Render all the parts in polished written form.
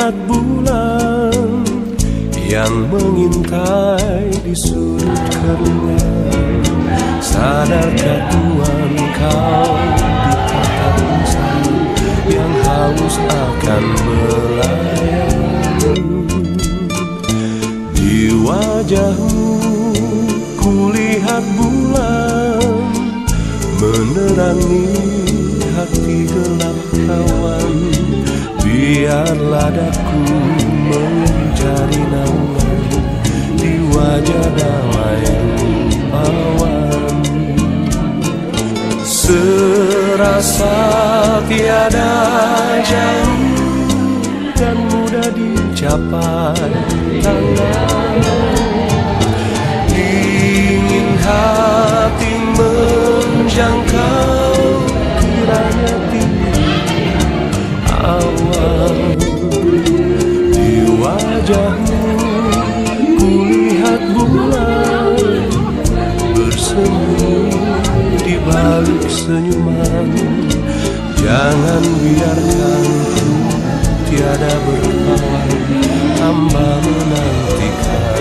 Kulihat bulan yang mengintai di sudut keruan. Sadarkah Tuhan kau di tatap sana yang haus akan belayan? Di wajahmu kulihat bulan menerangi hati gelap kawan. Biarlah daku mencari naungan di wajah damai rupawan. Serasa tiada jauh dan mudah dicapai tangan. Ingin hati menjangkau kiranya awal. Di wajahmu kulihat bulan bersembunyi di balik senyuman. Jangan biarkan ku tiada berpawan, hamba menantikan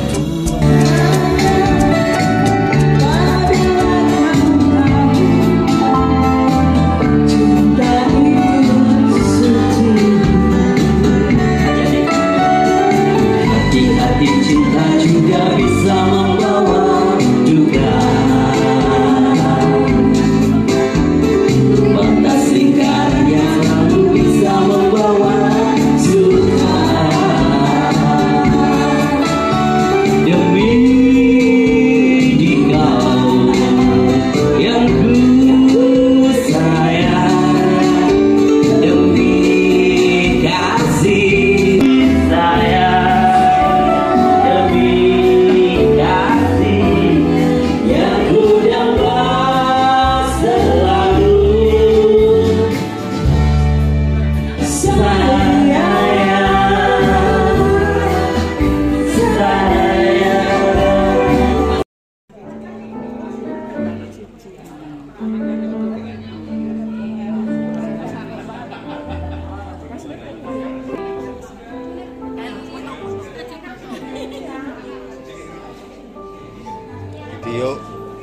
yuk.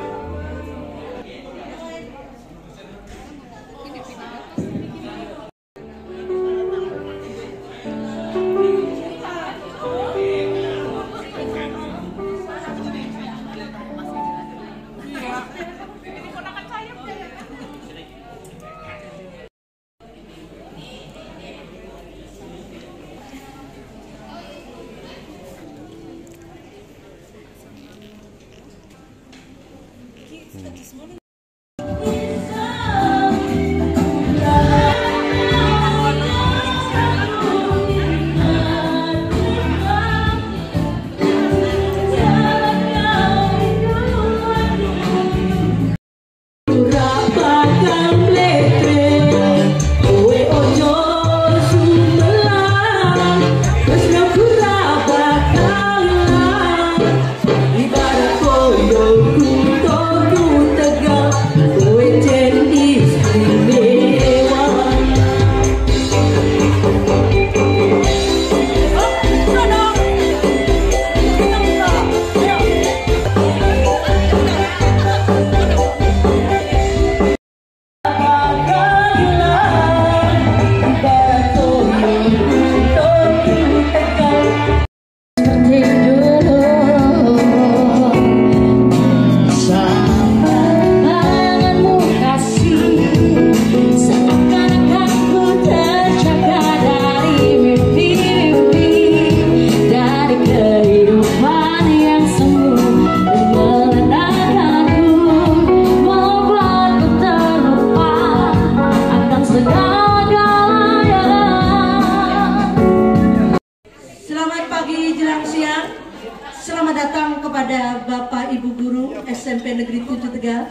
Selamat datang kepada Bapak Ibu Guru SMP Negeri 7 Tegal.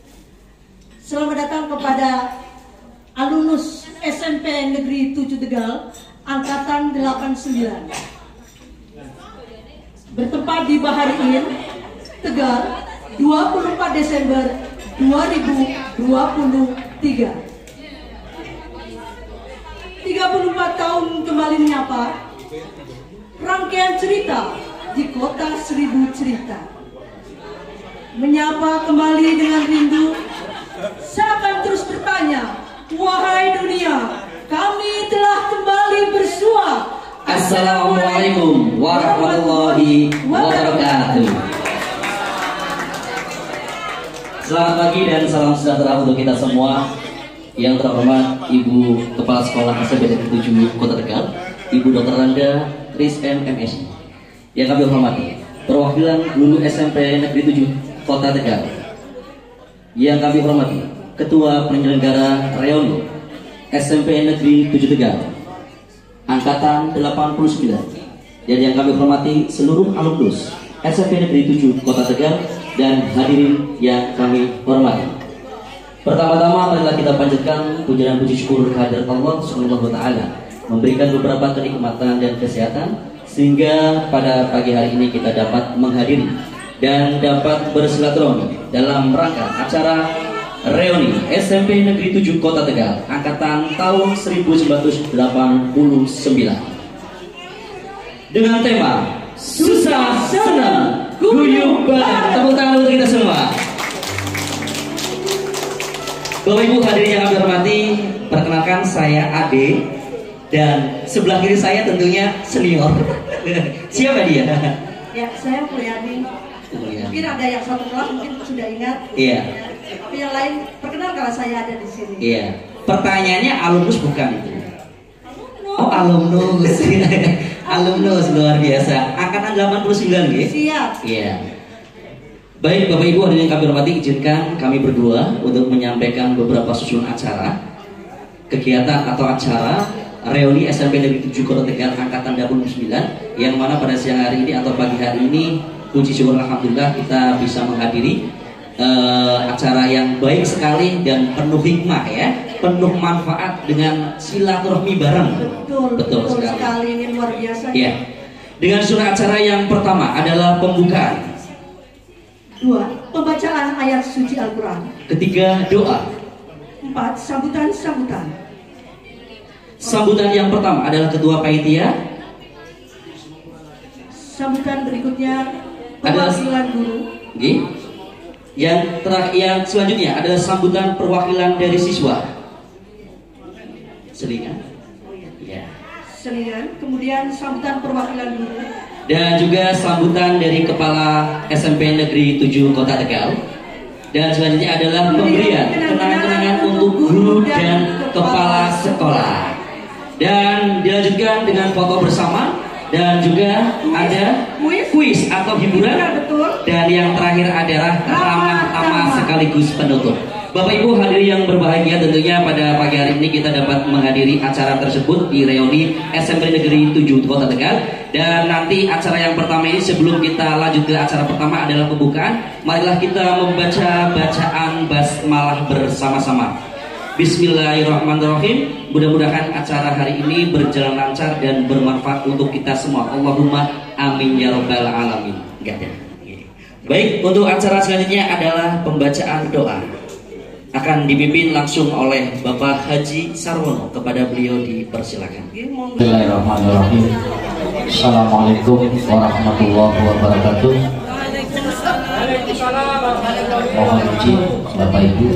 Selamat datang kepada alumnus SMP Negeri 7 Tegal Angkatan 89. Bertempat di Bahari In, Tegal, 24 Desember 2023. 30 34 tahun kembali menyapa rangkaian cerita di kota 1000 cerita. Menyapa kembali dengan rindu, saya akan terus bertanya, wahai dunia, kami telah kembali bersua. Assalamualaikum warahmatullahi wabarakatuh. Selamat pagi dan salam sejahtera untuk kita semua. Yang terhormat Ibu Kepala Sekolah SMP Negeri 7 Kota Tegal, Ibu Dr. Randa Tris MSI. Yang kami hormati perwakilan lulu SMP Negeri 7 Kota Tegal. Yang kami hormati Ketua Penyelenggara Reuni SMP Negeri 7 Tegal Angkatan 89. Dan yang kami hormati seluruh alumnus SMP Negeri 7 Kota Tegal dan hadirin yang kami hormati. Pertama-tama marilah kita panjatkan puji dan puji syukur kehadirat Allah Subhanahu wa taala, memberikan beberapa kenikmatan dan kesehatan sehingga pada pagi hari ini kita dapat menghadiri dan dapat bersilaturahmi dalam rangka acara reuni SMP Negeri 7 Kota Tegal angkatan tahun 1989 dengan tema susah senang guyup bareng. Tepuk tangan untuk kita semua. Bapak Ibu hadirin yang kami hormati, perkenalkan saya Ade dan sebelah kiri saya tentunya senior. Siapa dia? Ya, saya Mulyani. Mungkin ada yang satu kelas mungkin sudah ingat. Iya. Tapi yang lain perkenalkan saya ada di sini. Iya. Pertanyaannya alumnus bukan itu? Oh, alumnus. Alumnus luar biasa. Angkatan 89 nggih? Siap. Iya. Baik Bapak Ibu hadirin yang kami hormati, izinkan kami berdua untuk menyampaikan beberapa susunan acara kegiatan atau acara reuni SMP Negeri 7 Kota Tegal angkatan 89 yang mana pada siang hari ini atau pagi hari ini puji syukur alhamdulillah kita bisa menghadiri acara yang baik sekali dan penuh hikmah ya, penuh manfaat dengan silaturahmi bareng. Betul sekali. Ini luar biasa. Ya. Dengan susunan acara yang pertama adalah pembukaan. 2. Pembacaan ayat suci Al-Quran. Ketiga, doa. 4. Sambutan. Sambutan yang pertama adalah ketua panitia. Sambutan berikutnya perwakilan guru. Yang selanjutnya adalah sambutan perwakilan dari siswa. Selingan. Ya. Selingan. Kemudian sambutan perwakilan guru. Dan juga sambutan dari Kepala SMP Negeri 7 Kota Tegal. Dan selanjutnya adalah pemberian kenang-kenangan untuk guru dan kepala sekolah. Dan dilanjutkan dengan foto bersama dan juga ada kuis atau hiburan. Dan yang terakhir adalah ramah tamah sekaligus penutup. Bapak Ibu hadirin yang berbahagia, tentunya pada pagi hari ini kita dapat menghadiri acara tersebut di reuni SMP Negeri 7 Kota Tegal. Dan nanti acara yang pertama ini sebelum kita lanjut ke acara pertama adalah pembukaan. Marilah kita membaca bacaan basmalah bersama-sama. Bismillahirrahmanirrahim. Mudah-mudahan acara hari ini berjalan lancar dan bermanfaat untuk kita semua. Allahumma amin ya rabbal alamin. Enggak ada. Baik, untuk acara selanjutnya adalah pembacaan doa. Akan dipimpin langsung oleh Bapak Haji Sarwono. Kepada beliau dipersilakan. Bismillahirrahmanirrahim. Assalamualaikum warahmatullahi wabarakatuh. Mohon izin Bapak Ibu,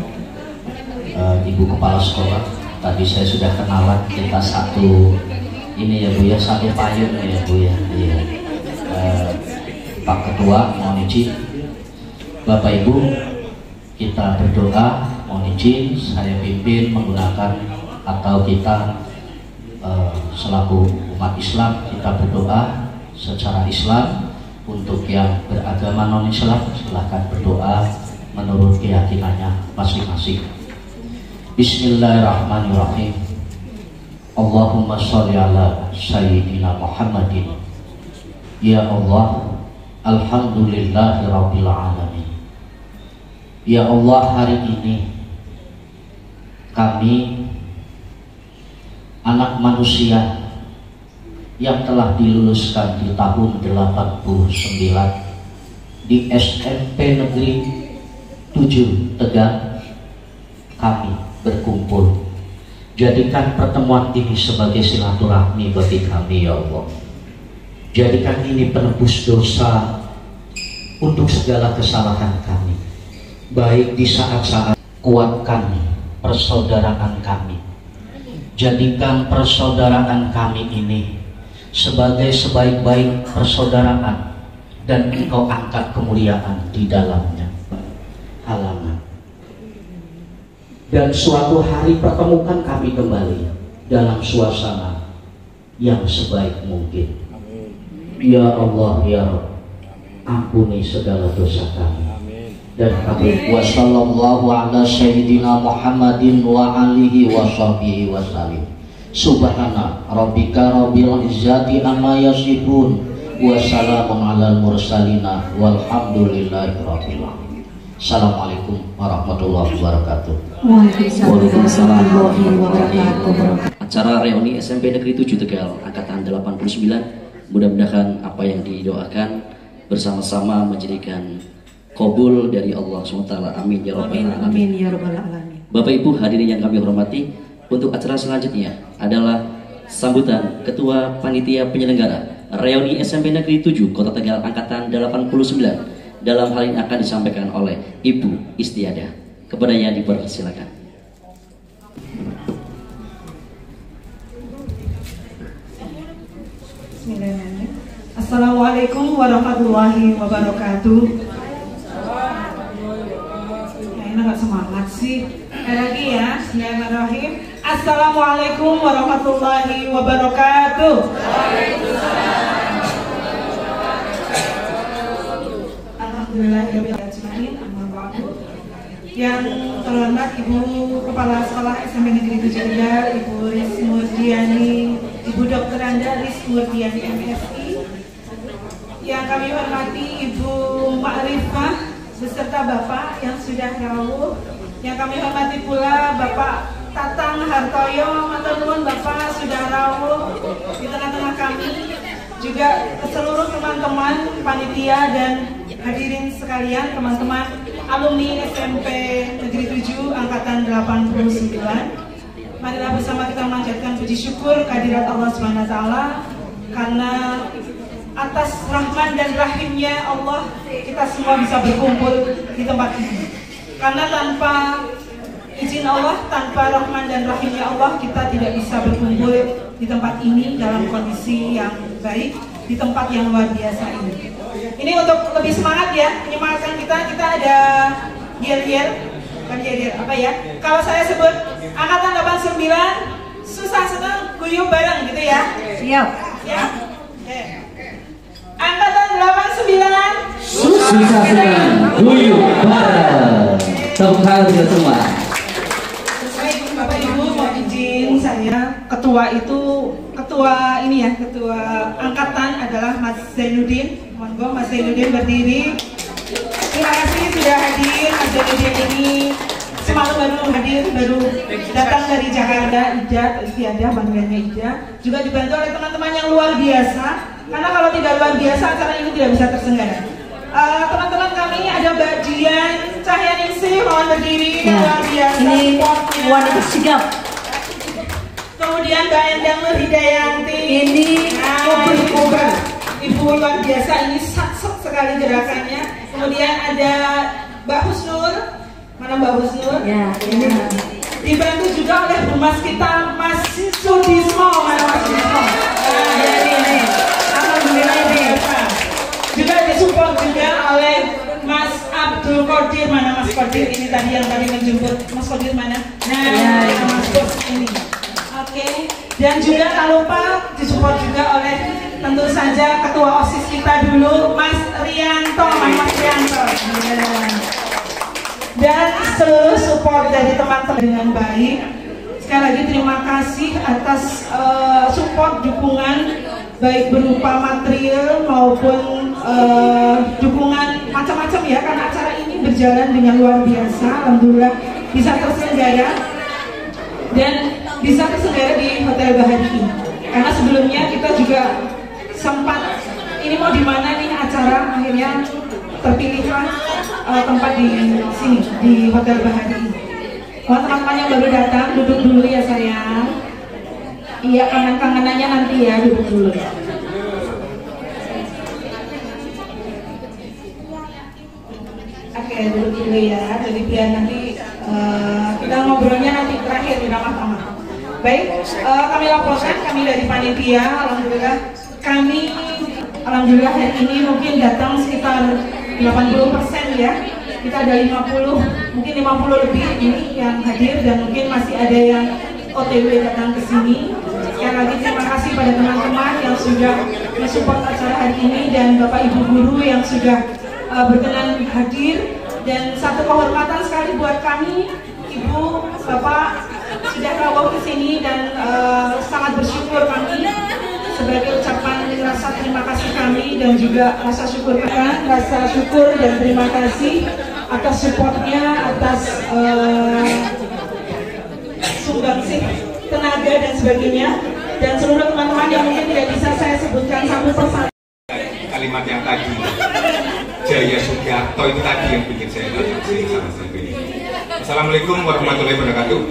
Ibu Kepala Sekolah. Tadi saya sudah kenalan, kita satu ini ya Bu ya, satu payung ya Bu ya. Iya. Pak Ketua, mohon izin Bapak Ibu, kita berdoa, mohon izin saya pimpin menggunakan atau kita selaku umat Islam kita berdoa secara Islam. Untuk yang beragama non-Islam silahkan berdoa menurut keyakinannya masing-masing. Bismillahirrahmanirrahim. Allahumma sholli ala sayyidina Muhammadin. Ya Allah, alhamdulillahirabbil alamin. Ya Allah, hari ini kami anak manusia yang telah diluluskan di tahun 89 di SMP Negeri 7 Tegal, kami berkumpul Jadikan pertemuan ini sebagai silaturahmi bagi kami ya Allah. Jadikan ini penebus dosa untuk segala kesalahan kami, baik di saat-saat. Kuatkan persaudaraan kami. Jadikan persaudaraan kami ini sebagai sebaik-baik persaudaraan, dan Engkau angkat kemuliaan di dalamnya. Halangan. Dan suatu hari pertemukan kami kembali dalam suasana yang sebaik mungkin. Ya Allah ya Rabb, ampuni segala dosa kami. Dan kami Wassallallahu ala sayyidina Muhammadin wa alihi wa sahbihi wa salim. Subhana rabbika rabbil izzati amma yasifun, wa salamun alal mursalina walhamdulillahi rabbil alamin. Assalamualaikum warahmatullahi wabarakatuh. Waalaikumsalam warahmatullahi wabarakatuh. Acara reuni SMP Negeri 7 Tegal angkatan 89, mudah-mudahan apa yang didoakan bersama-sama menjadikan kabul dari Allah SWT. Amin ya rabbal alamin. Amin ya rabbal alamin. Bapak Ibu hadirin yang kami hormati, untuk acara selanjutnya adalah sambutan Ketua Panitia Penyelenggara Reuni SMP Negeri 7 Kota Tegal angkatan 89. Dalam hal ini akan disampaikan oleh Ibu Istiadah. Kepadanya dipersilakan. Bismillahirrahmanirrahim. Assalamualaikum warahmatullahi wabarakatuh. Nggak semangat sih. Lagi ya. Bismillahirrahmanirrahim. Assalamualaikum warahmatullahi wabarakatuh. Alhamdulillahirobbilalamin. Yang terhormat Ibu Kepala Sekolah SMP Negeri 7 Tegal, Ibu Ris Murdiani, Ibu Dr. Anda Ris Murdiani MSI. Yang kami hormati Ibu Ma'rifah beserta Bapak yang sudah rawuh, yang kami hormati pula Bapak Tatang Hartoyo, maturnuwun Bapak sudah rawuh di tengah-tengah kami, juga seluruh teman-teman panitia dan hadirin sekalian, teman-teman alumni SMP Negeri 7 angkatan 89. Marilah bersama kita memanjatkan puji syukur kehadirat Allah SWT, karena atas rahman dan rahimnya Allah kita semua bisa berkumpul di tempat ini. Karena tanpa izin Allah, tanpa rahman dan rahimnya Allah, kita tidak bisa berkumpul di tempat ini dalam kondisi yang baik, di tempat yang luar biasa ini. Ini untuk lebih semangat ya, menyemangatkan kita ada yel-yel, bukan yel-yel, apa ya? Kalau saya sebut angkatan 89, susah senang guyup bareng gitu ya. Siap. Ya. Angkatan 89, susah senang guyup bareng. Tepuk tangan kita semua. Baik Bapak Ibu, mohon izin saya ketua ini ya, ketua angkatan adalah Mas Zainuddin. Monggo Mas Zainuddin berdiri. Terima kasih sudah hadir. Mas Zainuddin ini semalam baru datang dari Jakarta. Istiadah, panggilannya Ida. Juga dibantu oleh teman-teman yang luar biasa. Karena kalau tidak luar biasa, acara ini tidak bisa terselenggara. Teman-teman kami ada Mbak Dian Cahyaningsih, mohon berdiri. Luar biasa. Ini wanita sigap. Kemudian Mbak Endang Nur Hidayanti. Ini kober. Ibu luar biasa, ini sat-sat sekali gerakannya. Kemudian ada Mbak Husnur. Mana Mbak Husnur? Ya, ini. Dibantu juga oleh humas kita, Mas Sudismo. Mana Mas Sudismo? Ini. Alhamdulillah ini. Juga disupport juga oleh Mas Abdul Qadir. Mana Mas Qadir? Ini tadi yang tadi menjemput. Mas Qadir mana? Nah, ya, Mas Bos ini. Oke. Dan juga tak lupa disupport juga oleh tentu saja ketua OSIS kita dulu, Mas Rianto. Mas Rianto. Dan seluruh support dari teman-teman dengan baik. Sekali lagi terima kasih atas support dukungan, baik berupa material maupun dukungan macam-macam ya, karena acara ini berjalan dengan luar biasa. Alhamdulillah bisa terselenggara dan bisa terselenggara di Hotel Bahari. Karena sebelumnya kita juga sempat ini mau di mana nih acara, akhirnya terpilihlah tempat di sini di Hotel Bahari. Buat teman-teman yang baru datang, duduk dulu ya sayang. Iya, kangen-kangenannya nanti ya, duduk dulu ya. Oke, duduk dulu ya. Jadi biar nanti kita ngobrolnya nanti terakhir di ramah-ramah. Baik, kami laporkan, kami dari panitia, alhamdulillah hari ini mungkin datang sekitar 80% ya. Kita ada 50, mungkin 50 lebih ini yang hadir, dan mungkin masih ada yang OTW datang ke sini. Sekali lagi terima kasih pada teman-teman yang sudah mensupport acara hari ini, dan Bapak Ibu guru yang sudah berkenan hadir. Dan satu kehormatan sekali buat kami, Ibu, Bapak sudah rawuh ke sini, dan sangat bersyukur kami sebagai ucapan rasa terima kasih kami, dan juga rasa syukur dan terima kasih atas supportnya, atas sumbangsih tenaga dan sebagainya, dan seluruh teman-teman yang mungkin tidak bisa saya sebutkan satu persatu. Kalimat yang tadi Jaya Sugiarto itu tadi yang bikin saya tertarik sama ini. Assalamualaikum warahmatullahi wabarakatuh.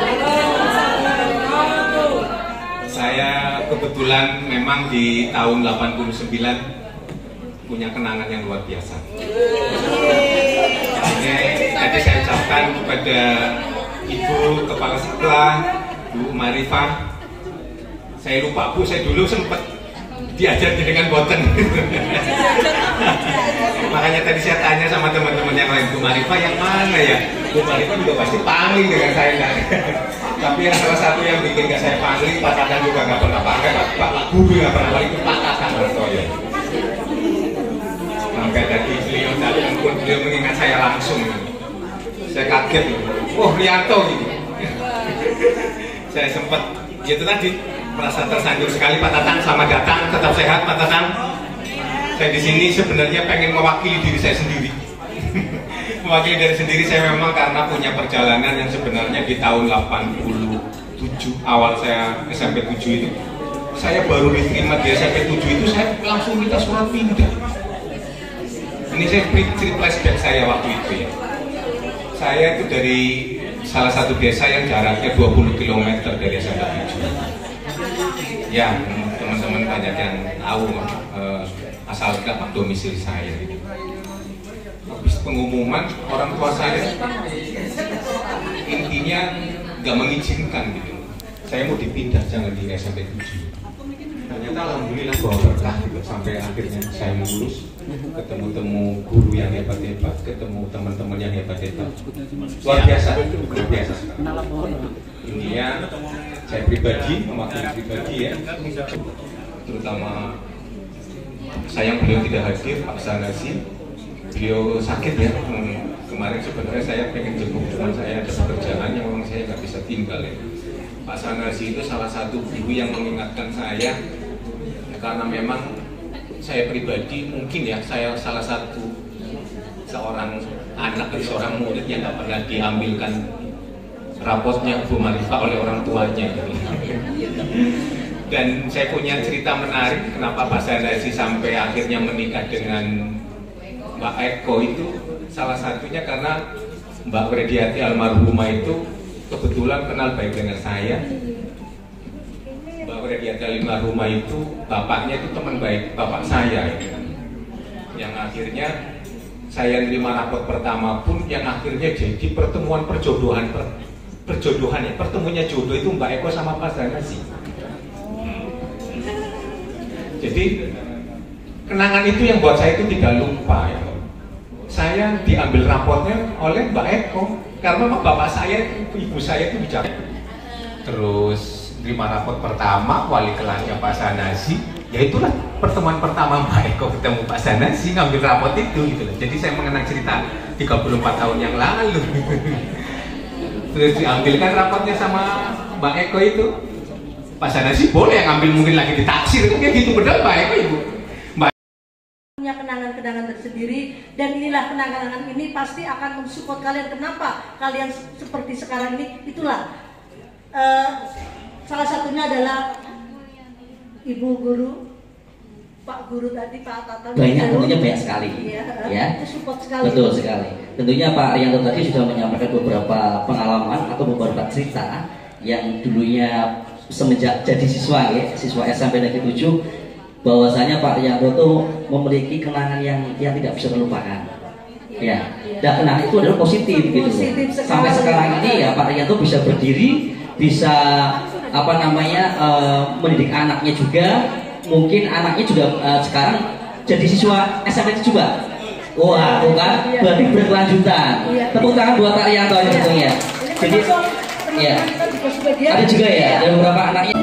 Saya kebetulan memang di tahun 89 punya kenangan yang luar biasa. Tadi saya ucapkan kepada Ibu Kepala Sekolah, Bu Marifah. Saya lupa Bu, saya dulu sempat diajar dengan boten. Makanya tadi saya tanya sama teman-teman yang lain, Bu Marifah yang mana ya? Bu Marifah juga pasti pangling dengan saya kan. Tapi yang salah satu yang bikin gak saya pangling, Pak Tatang juga gak pernah pakai, Pak Guru gak pernah pakai, itu Pak Tatang Hartoyo. Sampai tadi beliau datang pun beliau mengingat saya langsung. Saya kaget, wah Rianto gitu. Saya sempat, itu tadi merasa tersanjung sekali. Pak Tatang, selamat datang, tetap sehat Pak Tatang. Saya di sini sebenarnya pengen mewakili diri saya sendiri. Mewakili diri sendiri saya memang karena punya perjalanan yang sebenarnya di tahun 87 awal saya SMP 7 itu. Saya baru diterima di SMP 7 itu saya langsung minta surat pindah. Ini saya flashback saya waktu itu ya. Saya itu dari salah satu desa yang jaraknya 20 km dari SMP 7. Ya, teman-teman banyak yang tahu asal dapat domisili saya. Habis pengumuman orang tua saya intinya nggak mengizinkan gitu. Saya mau dipindah, jangan di SMP 7. Ternyata alhamdulillah bawa berkah gitu. Sampai akhirnya saya lulus, ketemu guru yang hebat-hebat, ketemu teman-teman yang hebat-hebat. Luar biasa, luar biasa. Intinya saya pribadi, mewakili pribadi ya, terutama sayang beliau tidak hadir, Pak Sanasi. Beliau sakit ya, kemarin sebenarnya saya pengen jemput, cuman saya ada pekerjaan yang memang saya nggak bisa tinggal ya. Pak Sanasi itu salah satu guru yang mengingatkan saya, karena memang saya pribadi mungkin ya, saya salah satu seorang anak dari seorang murid yang nggak pernah diambilkan rapotnya Bu Marifah oleh orang tuanya. Dan saya punya cerita menarik kenapa Pak Sanasi sampai akhirnya menikah dengan Mbak Eko itu, salah satunya karena Mbak Wrediati almarhumah itu kebetulan kenal baik dengan saya. Mbak Wrediati almarhumah itu bapaknya itu teman baik bapak saya gitu. Yang akhirnya saya terima rapot pertama pun yang akhirnya jadi pertemuan perjodohan ya, pertemuannya jodoh itu Mbak Eko sama Pak Sanasi. Jadi kenangan itu yang buat saya itu tidak lupa ya. Saya diambil rapotnya oleh Mbak Eko karena bapak saya, ibu saya itu bicara. Terus terima rapot pertama, wali kelasnya Pak Sanasi, ya itulah pertemuan pertama Mbak Eko ketemu Pak Sanasi ngambil rapot itu gitu loh. Jadi saya mengenang cerita 34 tahun yang lalu. Terus diambilkan rapotnya sama Mbak Eko itu, Pak Sanasi boleh yang ngambil mungkin lagi ditaksir, kayak gitu benar Mbak Eko ibu. Punya kenangan-kenangan tersendiri, dan inilah kenangan-kenangan ini pasti akan mensupport kalian. Kenapa kalian seperti sekarang ini? Itulah salah satunya adalah Ibu Guru, Pak Guru tadi, Pak Tatang. Banyak, tentunya banyak sekali. Iya, ya. Itu support sekali. Betul sekali. Tentunya Pak Rianto tadi sudah menyampaikan beberapa pengalaman atau beberapa cerita yang dulunya semenjak jadi siswa ya, siswa SMP Negeri 7, bahwasanya Pak Rianto itu memiliki kenangan yang tidak bisa terlupakan. Ya, dan kenangan itu adalah positif gitu. Sampai sekarang ini ya Pak Rianto bisa berdiri, bisa mendidik anaknya juga, mungkin anaknya juga sekarang jadi siswa SMP juga. Wah, bukan berarti berkelanjutan. Tepuk tangan buat Pak Rianto tentunya. Jadi, ya, ada juga ya, ada beberapa anaknya.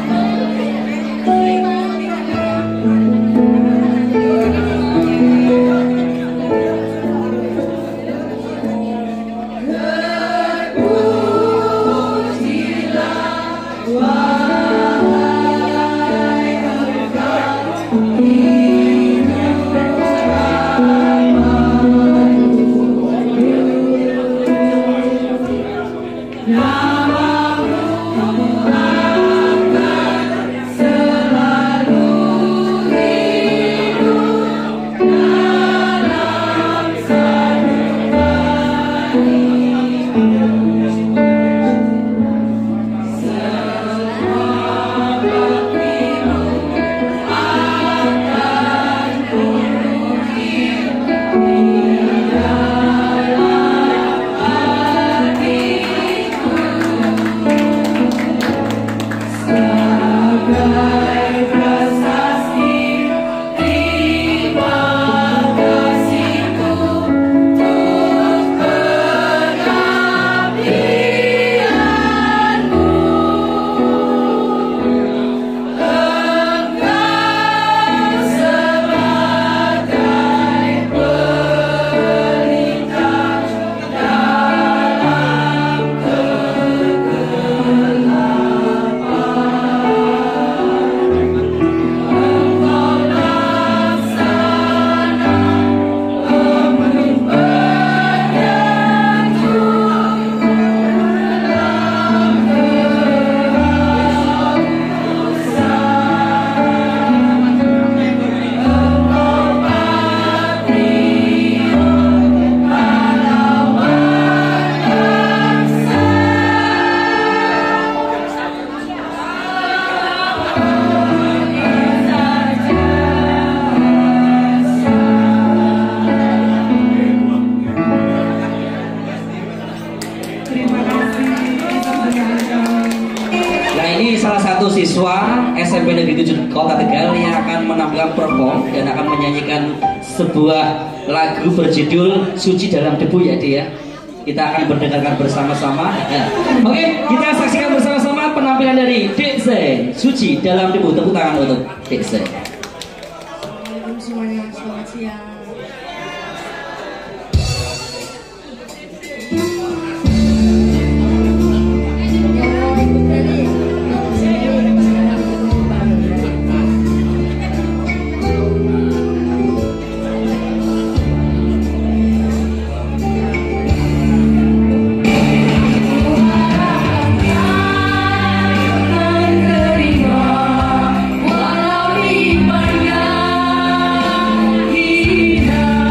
Siswa SMP Negeri 7 Kota Tegal yang akan menampilkan perform dan akan menyanyikan sebuah lagu berjudul Suci Dalam Debu ya dia. Kita akan mendengarkan bersama-sama. Oke, kita saksikan bersama-sama penampilan dari Dek Zain, Suci Dalam Debu. Tepuk tangan untuk Dek Zain. Assalamualaikum semuanya, selamat siang. Walau imannya hina.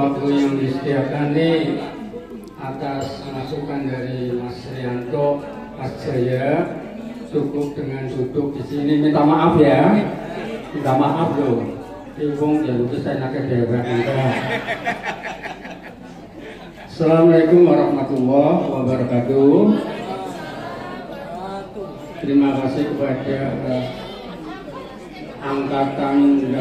waktu yang disediakan ini atas masukan dari Mas Rianto, Mas Jaya, cukup dengan duduk di sini. Minta maaf ya, minta maaf loh. Ibu jangan lupa saya nak daerah kita. Assalamualaikum warahmatullahi wabarakatuh. Terima kasih kepada Angkatan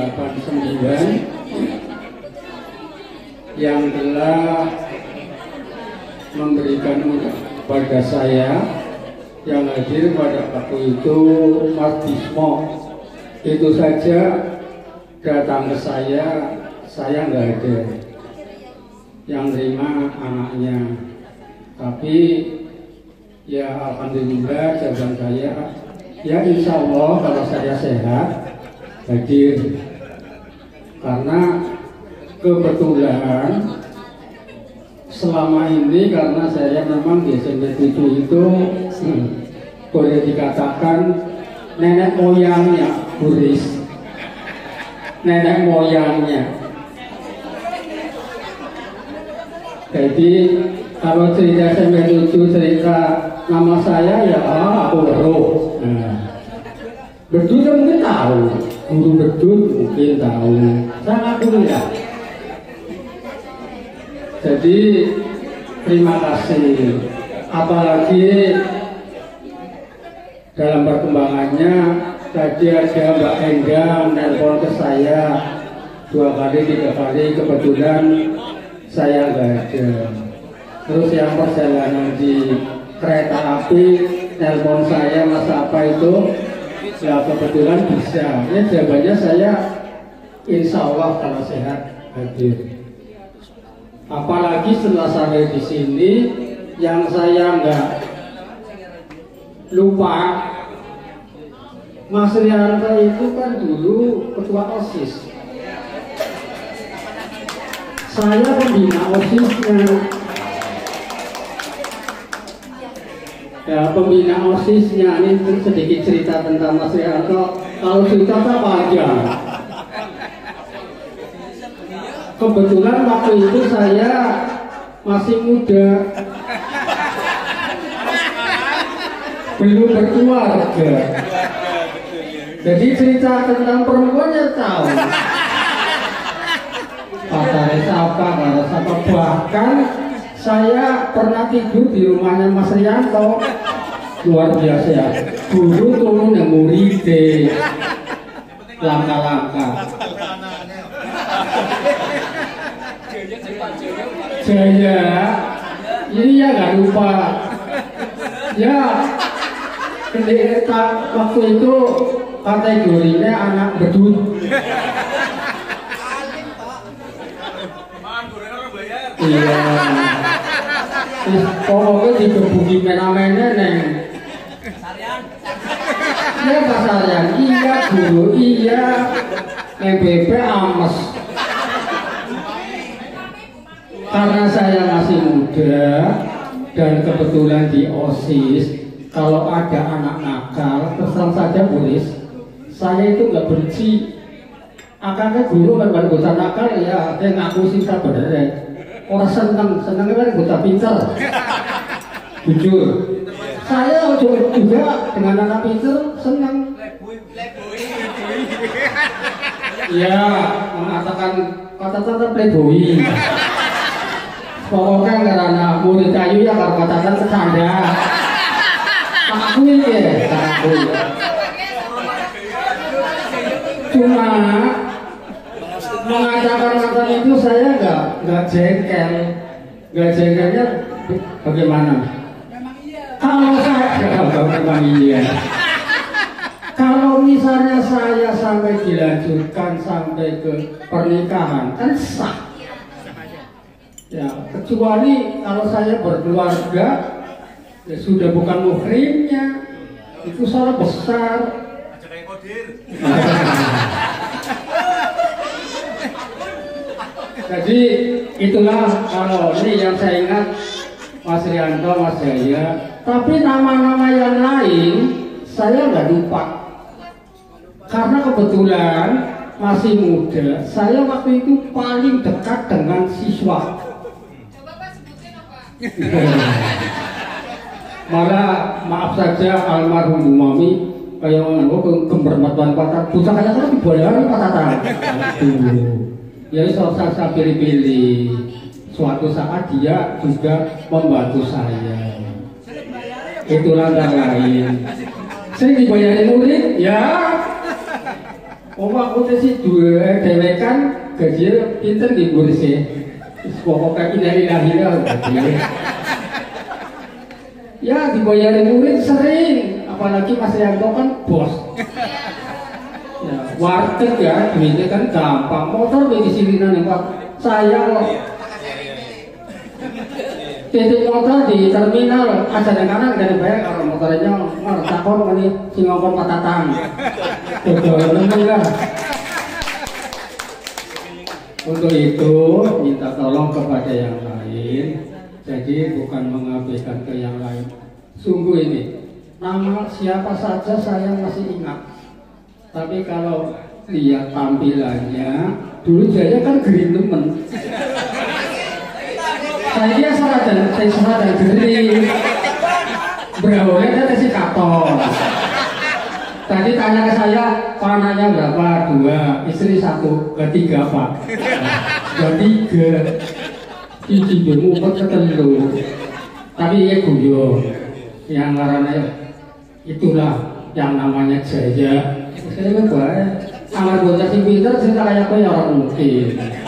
89 yang telah memberikan kepada saya yang hadir pada waktu itu Mas Bismo. Itu saja datang ke saya nggak ada yang terima anaknya, tapi ya alhamdulillah jawaban saya ya insya Allah kalau saya sehat hadir, karena kebetulan selama ini karena saya memang di SMP 7 itu boleh dikatakan nenek moyangnya Buris, nenek moyangnya. Jadi kalau cerita SMP 7 cerita nama saya ya aku Roh. Bedut mungkin tahu, guru bedut mungkin tahu, saya aku enggak. Jadi terima kasih, apalagi dalam perkembangannya tadi ada Mbak Endang nelpon ke saya 2 kali 3 kali, kebetulan saya nggak ada. Terus yang perjalanan di kereta api nelpon saya mas apa itu, ya kebetulan bisa. Ya jawabannya saya insya Allah kalau sehat hadir. Apalagi setelah sampai di sini, yang saya nggak lupa, Mas Rianto itu kan dulu ketua OSIS. Saya pembina OSISnya. Ya, pembina OSISnya ini sedikit cerita tentang Mas Rianto. Kalau cerita tak panjang. Kebetulan waktu itu saya masih muda, belum berkeluarga. Jadi cerita tentang perempuan ya tahu. Apa bahkan saya pernah tidur di rumahnya Mas Rianto. Luar biasa ya. Guru turun yang murid langkah-langkah. Jaya, ini ya nggak lupa. Ya, ketika waktu itu kategorinya anak bedut. Iya. Pokoknya digebuki mena-mena neng. Iya pasarian, iya guru, iya. MBP ames. Karena saya masih muda dan kebetulan di OSIS, kalau ada anak nakal, terserang saja Buris, saya itu nggak benci. Akarnya guru kan anggota nakal ya, dia ngaku sih sebenarnya. Orang seneng kan anggota pintar. Jujur, saya juga dengan anak pintar senang. Ya, mengatakan kata-kata playboy. Pokoknya karena murid kayu ya kalau katakan bercanda. Aku ya, aku. Cuma mengatakan kata itu saya nggak jengkel. Nggak jengkelnya bagaimana? Kalau saya memang iya. Kalau misalnya saya sampai dilanjutkan sampai ke pernikahan kan sah. Ya, kecuali kalau saya berkeluarga ya sudah bukan muhrimnya, itu salah besar. Jadi itulah kalau ini yang saya ingat Mas Rianto, Mas Jaya. Tapi nama-nama yang lain saya nggak lupa, karena kebetulan masih muda, saya waktu itu paling dekat dengan siswa. Coba Pak sebutin apa? Malah maaf saja almarhum Bu Mami kayak kemermatuan patah, bocah kayak kan dibolehan patah. Ya saya pilih-pilih. Suatu saat dia juga membantu saya. Itulah yang lain. Saya dibayarin murid, ya. Aku sih dua dewekan gaji pinter di bursi. Pokoknya dari lahir ya dibayarin murid sering, apalagi Mas Yanto kan bos. Ya, warteg ya, duitnya kan gampang. Motor di sini nih Pak. Saya kok titik motor di terminal ada yang kanan dari bayar kalau motornya takon ini singokon patatan. Untuk itu minta tolong kepada yang lain. Jadi bukan mengabaikan ke yang lain. Sungguh ini nama siapa saja saya masih ingat. Tapi kalau lihat tampilannya, dulu Jaya kan green temen. Saya salah dan geri. Berawalnya dari si Katon. Tadi tanya ke saya, anaknya berapa? 2, istri 1, ketiga Pak. 3. Cici bermumpet ketelu. Tapi ya guyo. Yang karena itulah yang namanya Jaya. Saya kan baik. Amal bocah si pinter cerita kayak ya orang mungkin.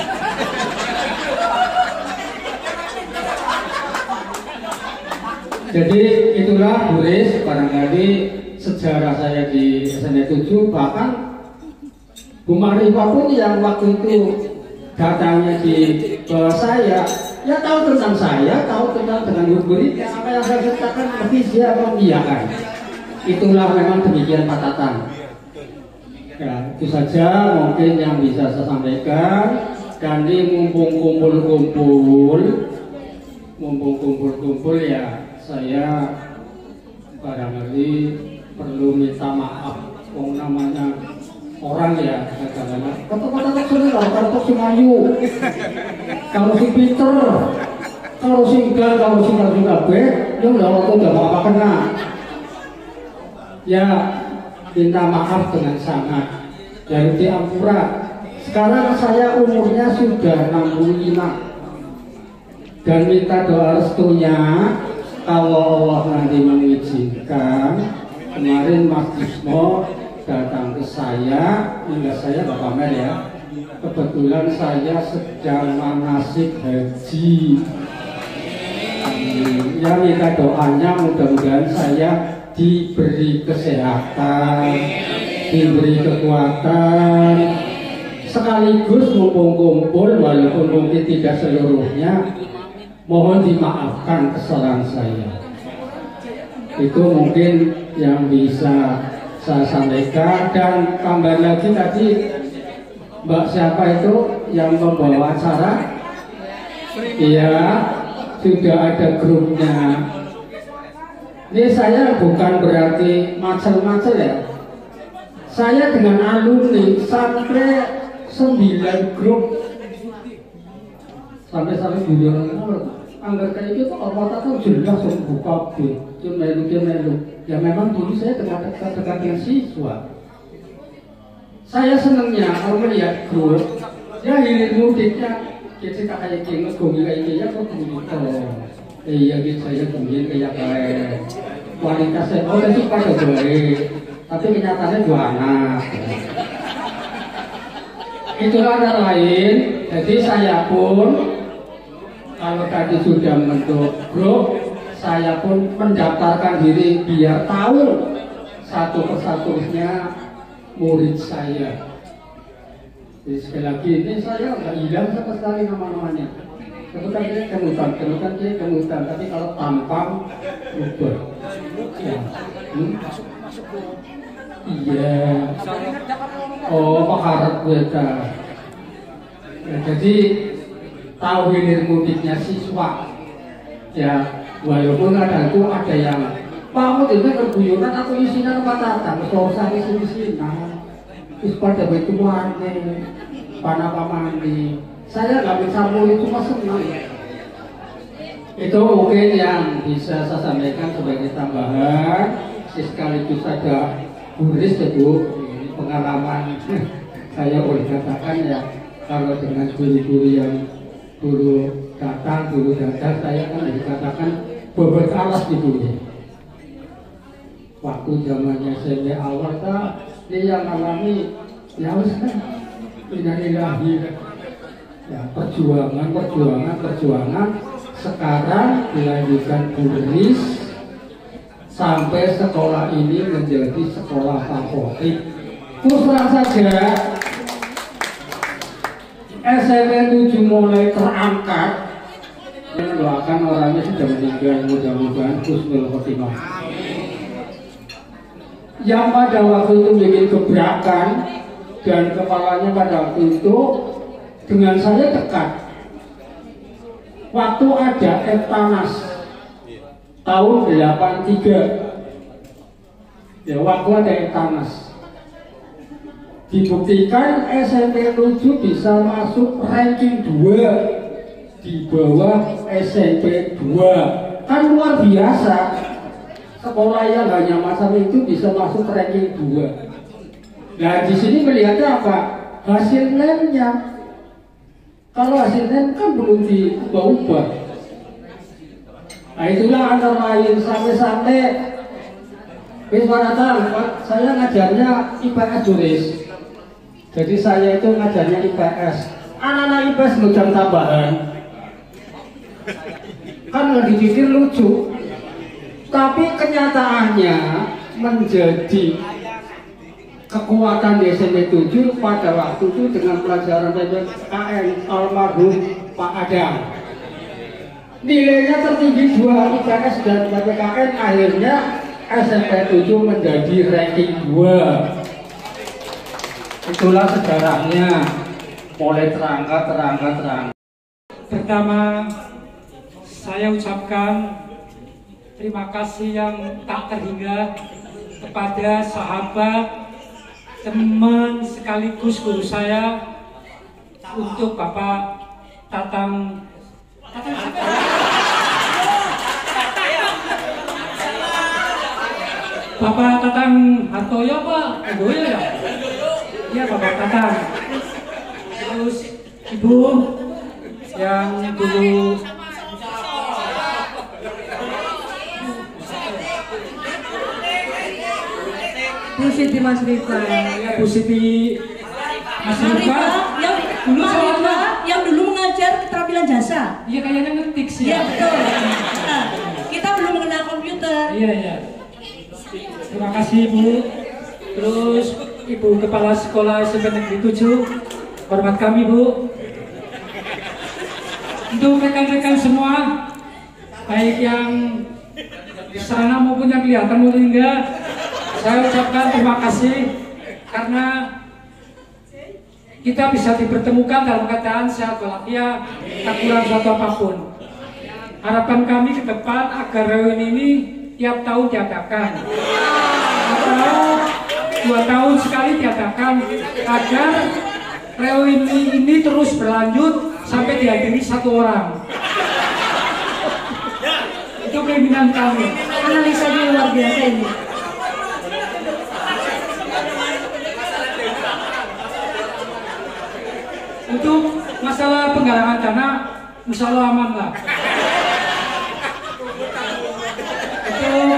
Jadi itulah Buris, barangkali sejarah saya di SMP 7, bahkan Bu Marifah pun yang waktu itu datangnya di saya, ya tahu tentang saya, tahu tentang dengan Buris, apa yang saya ceritakan lebih dia membiarkan. Itulah memang demikian Pak Tatang. Ya, itu saja mungkin yang bisa saya sampaikan. Dan ini mumpung kumpul ya, saya barangkali perlu minta maaf. Namanya orang ya, kadang-kadang kata-kata sini lah, kata si Mayu, kalau si Peter, kalau si Igan, kalau si Nabi, ya udah waktu udah mau apa kena. Ya minta maaf dengan sangat dari Diampura. Sekarang saya umurnya sudah 65 dan minta doa restunya kalau Allah nanti mengizinkan. Kemarin Mas Dismo datang ke saya, hingga saya nggak pamer ya. Kebetulan saya sedang manasik haji. Ya minta doanya mudah-mudahan saya diberi kesehatan, diberi kekuatan, sekaligus mumpung kumpul walaupun mungkin tidak seluruhnya, mohon dimaafkan kesalahan saya. Itu mungkin yang bisa saya sampaikan. Dan tambah lagi tadi Mbak siapa itu yang membawa acara? Iya, sudah ada grupnya. Ini saya bukan berarti macel-macel ya. Saya dengan alumni sampai 9 grup. Sampai judul anggar kayak gitu apa tahu jelas buka dia melu. Ya memang dulu saya dekat dengan siswa. Saya senangnya kalau melihat grup, ya hilir mudiknya kita kayak gini, gomi kayak gini ya kok begitu. Iya gitu saya kemudian kayak kualitas saya sih pada baik, tapi kenyataannya 2 anak. Itulah anak lain. Jadi saya pun kalau tadi sudah membentuk grup, saya pun mendaftarkan diri biar tahu satu persatunya murid saya. Jadi sekali lagi ini saya nggak hilang sama sekali nama-namanya. Kemudian dia kemudian, tapi kalau tampang berubah. Ya. Iya. Oh, Pak harap kita. Ya, jadi tahu hilir mudiknya siswa. Ya, walaupun ada yang Pak, aku tidak keguyonan, aku isinya tempat datang, susah isi-isi. Nah, Terus pada begitu warna panapa mandi. Saya nggak bisa mulai cuma senang. Itu mungkin yang bisa saya sampaikan sebagai tambahan. Sekaligus ada buris ya Bu, pengalaman saya boleh katakan ya, kalau dengan guru-guru yang dulu datang, saya kan dikatakan bobot alas gitu ya. Waktu zamannya SMP awal ini yang alami ya harus kan ilahi ya, perjuangan sekarang dilanjutkan buris sampai sekolah ini menjadi sekolah favorit. Terus terang saja SMP 7 mulai terangkat. Mendoakan orangnya sudah meninggal, mudah-mudahan husnul khotimah. Yang pada waktu itu bikin gebrakan dan kepalanya pada waktu itu dengan saya dekat. Waktu ada Eptanas tahun 83 ya, waktu ada Eptanas dibuktikan SMP 7 bisa masuk ranking 2 di bawah SMP 2, kan luar biasa. Sekolah yang hanya masa itu bisa masuk ranking 2. Nah di sini melihatnya apa? Hasil lemnya. Kalau hasil lem kan belum diubah-ubah. Nah itulah antara lain sampai-sampai saya ngajarnya IPS juris. Jadi saya itu ngajarnya IPS. Anak-anak IPS mau jam tambahan. Kan nggak dipikir lucu. Tapi kenyataannya menjadi kekuatan di SMP 7 pada waktu itu dengan pelajaran PPKN almarhum Pak Adam. Nilainya tertinggi 2 IPS dan PPKN, akhirnya SMP 7 menjadi ranking 2. Itulah sejarahnya, mulai terangkat. Pertama, saya ucapkan terima kasih yang tak terhingga kepada sahabat, teman sekaligus guru saya, untuk Bapak Tatang Hartoyo Pak, Hartoyo ya? Iya Bapak Tatang. Terus Ibu yang dulu Bu Siti Mas Rifa. Bu Siti Mas Rifa yang dulu mengajar keterampilan jasa. Iya kayaknya ngetik sih. Iya betul. Nah, kita belum mengenal komputer. Iya. Terima kasih Bu. Terus Ibu Kepala Sekolah SMP Negeri 7, hormat kami Bu. Untuk rekan-rekan semua, baik yang di sana maupun yang kelihatan maupun enggak, saya ucapkan terima kasih karena kita bisa dipertemukan dalam keadaan sehat walafiat, tak kurang suatu apapun. Harapan kami ke depan agar reuni ini tiap tahun diadakan, atau 2 tahun sekali diadakan, agar reuni ini terus berlanjut sampai dihadiri 1 orang. Itu keinginan kami. Analisanya luar biasa ini. Untuk masalah penggalangan dana, insya Allah aman lah. Untuk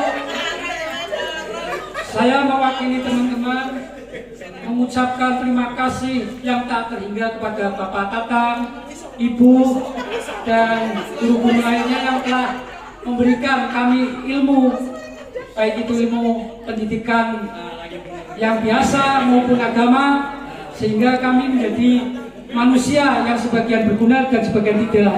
saya mewakili teman-teman mengucapkan terima kasih yang tak terhingga kepada Bapak Tatang, Ibu, dan guru-guru lainnya yang telah memberikan kami ilmu, baik itu ilmu pendidikan yang biasa maupun agama, sehingga kami menjadi manusia yang sebagian berguna dan sebagian tidak.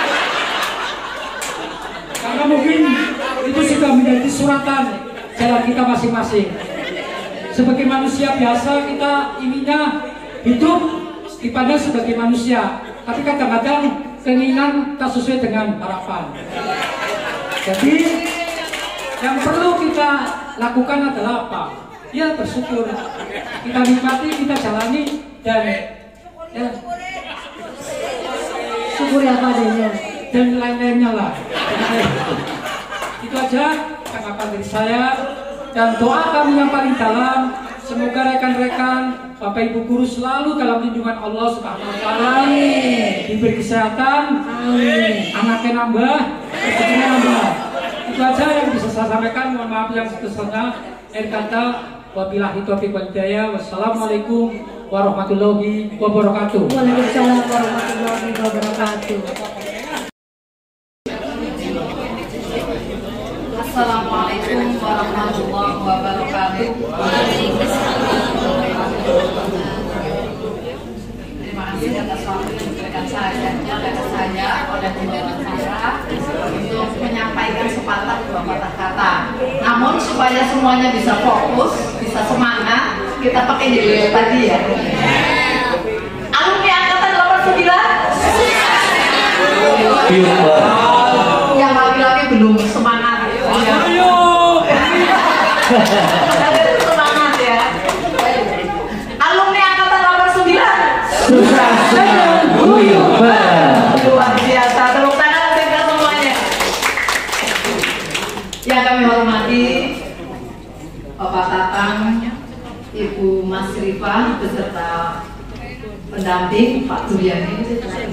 Karena mungkin itu sudah menjadi suratan jalan kita masing-masing. Sebagai manusia biasa kita ininya hidup dipandang sebagai manusia, tapi kadang-kadang keinginan tak sesuai dengan harapan. Jadi yang perlu kita lakukan adalah apa? ya bersyukur. Kita nikmati, kita jalani, dan ya syukuri apa adanya. Dan lain-lainnya lah. Itu aja tanggapan dari saya, dan doa kami yang paling dalam, semoga rekan-rekan Bapak Ibu guru selalu dalam lindungan Allah Subhanahu wa taala. Diberi kesehatan, anaknya nambah, rezekinya nambah. Itu aja yang bisa saya sampaikan. Mohon maaf yang sebesar-besarnya. Akhir kata, wabillahi taufiq wal hidayah. Wassalamualaikum warahmatullahi wabarakatuh. Waalaikumsalam warahmatullahi wabarakatuh. Assalamualaikum warahmatullahi wabarakatuh. Terima kasih atas waktu yang diberikan saya oleh pimpinan saya untuk menyampaikan sepatah dua patah kata. Namun supaya semuanya bisa fokus, bisa semangat, kita pakai judul tadi ya. Alumni angkatan 89. Yang laki-laki belum semangat. Semangat ya. Alumni angkatan 89. Susah Luar biasa. Tepuk tangan untuk semuanya. Yang kami hormati Bapak Tatang, Ibu Mas Rifah beserta pendamping Pak Duryani.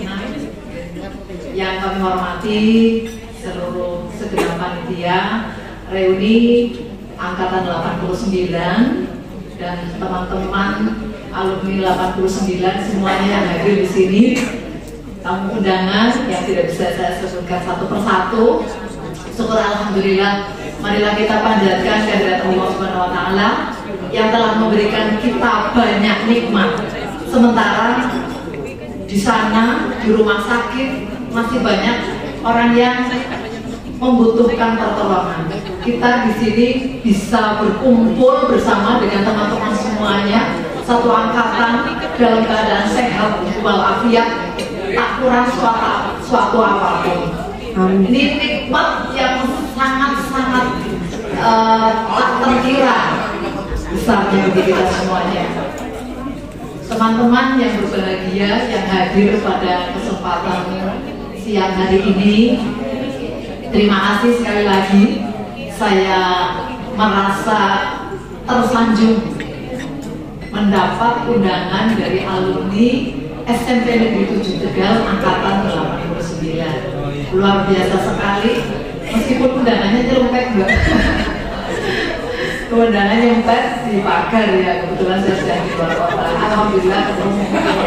Yang kami hormati seluruh segenap panitia reuni angkatan 89 dan teman-teman alumni 89 semuanya yang hadir di sini, tamu undangan yang tidak bisa saya sebutkan satu persatu. Syukur alhamdulillah, marilah kita panjatkan kehadirat Allah Subhanahu wa taala yang telah memberikan kita banyak nikmat. Sementara di sana di rumah sakit masih banyak orang yang membutuhkan pertolongan. Kita di sini bisa berkumpul bersama dengan teman-teman semuanya, satu angkatan dalam keadaan sehat walafiat, tak kurang suatu apapun. Ini nikmat yang sangat-sangat tak terkira besarnya bagi kita semuanya. Teman-teman yang berbahagia yang hadir pada kesempatan siang hari ini, terima kasih sekali lagi. Saya merasa tersanjung mendapat undangan dari alumni SMP Negeri 7 Tegal angkatan 89. Luar biasa sekali, meskipun undangannya nyelempet enggak. Undangannya nyelempet di pagar ya, kebetulan saya sedang di luar kota. Alhamdulillah ketemu.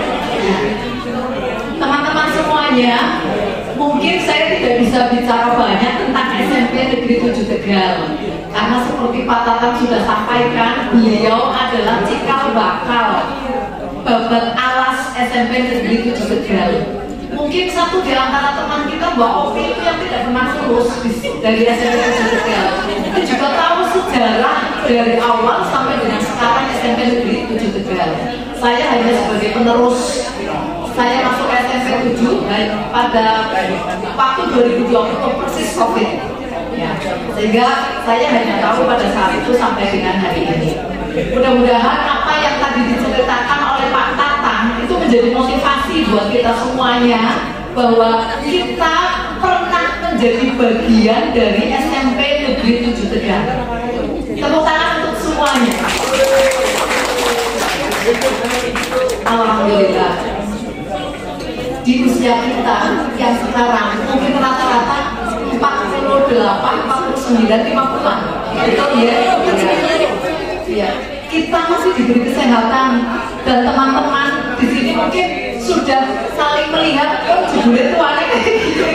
Teman-teman semuanya, mungkin saya tidak bisa bicara banyak tentang SMP Negeri 7 Tegal karena seperti Pak Tatang sudah sampaikan, beliau adalah cikal bakal babat alas SMP Negeri 7 Tegal. Mungkin satu di antara teman kita Mbak Ovi itu yang tidak pernah lulus dari SMP 7 Tegal, itu juga tahu sejarah dari awal sampai dengan sekarang SMP Negeri 7 Tegal. Saya hanya sebagai penerus. Saya masuk SMP 7 pada waktu 2020 persis COVID ya. Sehingga saya hanya tahu pada saat itu sampai dengan hari ini. Mudah-mudahan apa yang tadi diceritakan oleh Pak Tatang itu menjadi motivasi buat kita semuanya bahwa kita pernah menjadi bagian dari SMP Negeri 7 Tegal. Tepuk tangan untuk semuanya. Alhamdulillah. Di usia kita yang sekarang mungkin rata-rata 48, 49, 50-an. Betul ya? Iya. Kita masih diberi kesehatan dan teman-teman di sini mungkin sudah saling melihat, oh judulnya itu aneh kayak gitu.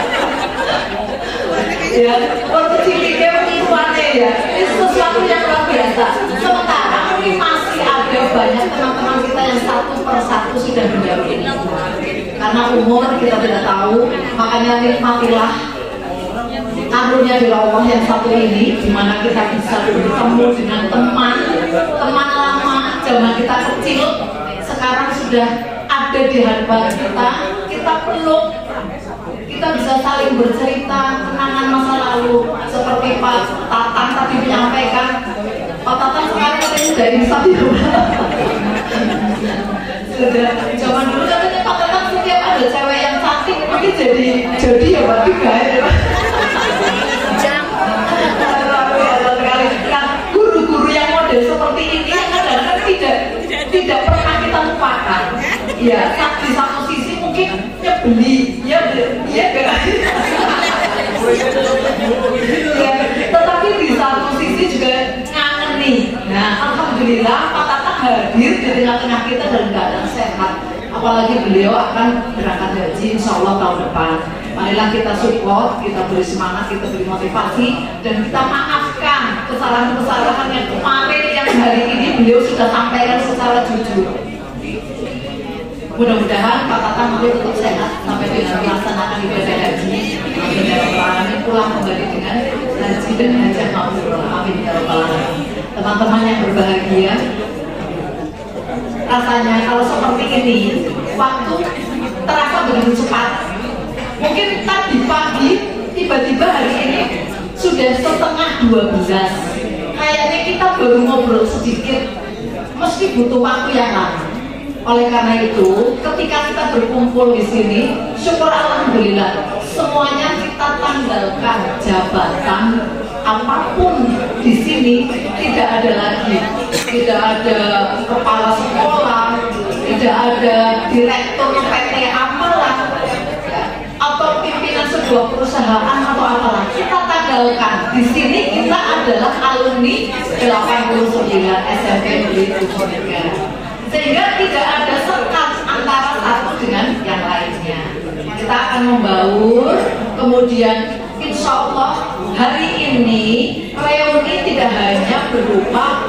Ya, waktu ciliknya itu aneh ya. Itu sesuatu yang luar biasa. Sementara mungkin masih ada banyak teman-teman kita yang satu persatu sudah mendahului. Karena umur kita tidak tahu, makanya nikmatilah karunia dari Allah yang satu ini, di mana kita bisa bertemu dengan teman lama zaman kita kecil, sekarang sudah ada di hadapan kita peluk, kita bisa saling bercerita kenangan masa lalu, seperti Pak Tatang tadi menyampaikan. Pak Tatang sekarang udah insaf ya. Sudah zaman dulu katanya Pak Tatang setiap ada cewek yang cantik mungkin jadi ya Pak juga ya. Guru-guru yang model seperti ini kadang-kadang tidak pernah kita lupakan. Ya, di satu sisi mungkin nyebeli, ya, tetapi di satu sisi juga ngangeni. Nah, alhamdulillah Pak Tatang hadir di tengah-tengah kita dalam keadaan sehat. Apalagi beliau akan berangkat haji insya Allah tahun depan. Marilah kita support, kita beri semangat, kita beri motivasi, dan kita maafkan kesalahan-kesalahan yang kemarin yang hari ini beliau sudah sampaikan secara jujur. Mudah-mudahan Pak Tatang tetap sehat sampai dengan melaksanakan ibadah haji. Amin ya rabbal alamin. Pulang kembali dengan haji dan hajat mabrur. Amin ya rabbal alamin. Teman-teman yang berbahagia, rasanya kalau seperti ini waktu terasa begitu cepat. Mungkin tadi pagi tiba-tiba hari ini sudah setengah 12. Kayaknya kita baru ngobrol sedikit, meski butuh waktu yang lama. Oleh karena itu, ketika kita berkumpul di sini, syukur alhamdulillah, semuanya kita tanggalkan jabatan apapun di sini. Tidak ada lagi, tidak ada kepala sekolah, tidak ada direktur PT apalah, atau pimpinan sebuah perusahaan atau apalah. Kita tanggalkan. Di sini kita adalah alumni 89 SMP Negeri 73. Sehingga tidak ada sekat antara satu dengan yang lainnya. Kita akan membaur, kemudian insya Allah hari ini reuni tidak hanya berupa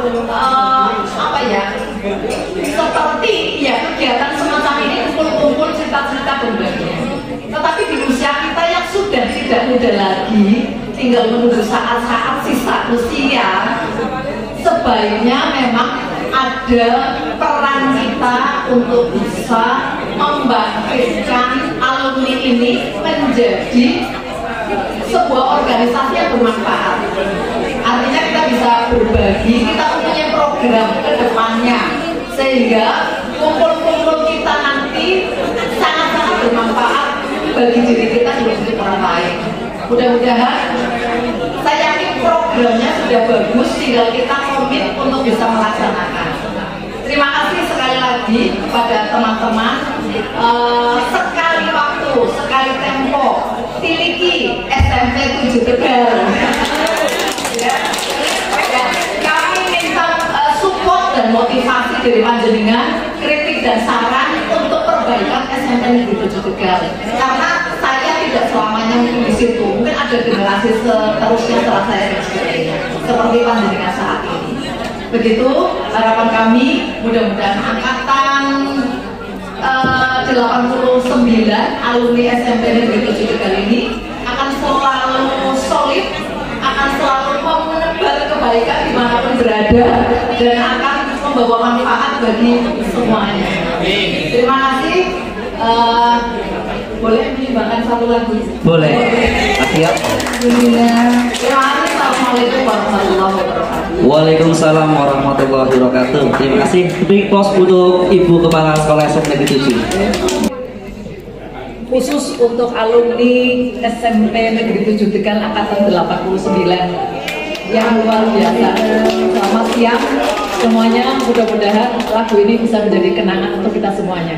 seperti ya kegiatan semacam ini, kumpul-kumpul cerita-cerita berbagi. Tetapi di usia kita yang sudah tidak muda lagi, tinggal menunggu saat-saat sisa usia, sebaiknya memang ada peran kita untuk bisa membangkitkan alumni ini menjadi sebuah organisasi yang bermanfaat. Artinya kita bisa berbagi, kita punya program ke depannya, sehingga kumpul-kumpul kita nanti sangat-sangat bermanfaat bagi diri kita dan bagi orang lain. Mudah-mudahan saya yakin programnya sudah bagus, tinggal kita komit untuk bisa melaksanakan. Terima kasih sekali lagi kepada teman-teman. Sekali waktu, sekali tempo, Tiliki SMP 7 Tegal. Kami minta support dan motivasi dari panjenengan, kritik dan saran untuk perbaikan SMP Negeri 7 Tegal. Karena saya tidak selamanya di situ, mungkin ada generasi seterusnya setelah saya dan sebagainya, seperti panjenengan saat ini. Begitu harapan kami, mudah-mudahan angkatan 89 alumni SMP Negeri 7 Tegal ini akan selalu solid, akan selalu menebar kebaikan dimanapun berada, dan akan membawa manfaat bagi semuanya. Terima kasih. Boleh menyumbangkan satu lagu? Boleh. Siap. Terima kasih. Assalamualaikum warahmatullahi wabarakatuh. Waalaikumsalam warahmatullahi wabarakatuh. Terima kasih. Big Boss untuk Ibu Kepala Sekolah SMP Negeri 7. Khusus untuk alumni SMP Negeri 7 Tegal angkatan 89 yang luar biasa. Selamat siang semuanya. Mudah-mudahan lagu ini bisa menjadi kenangan untuk kita semuanya.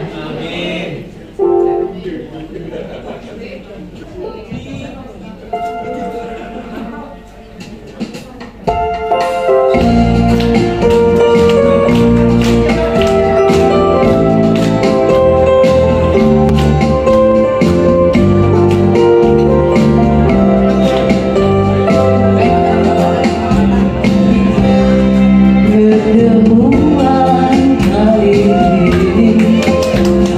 Pertemuan kali ini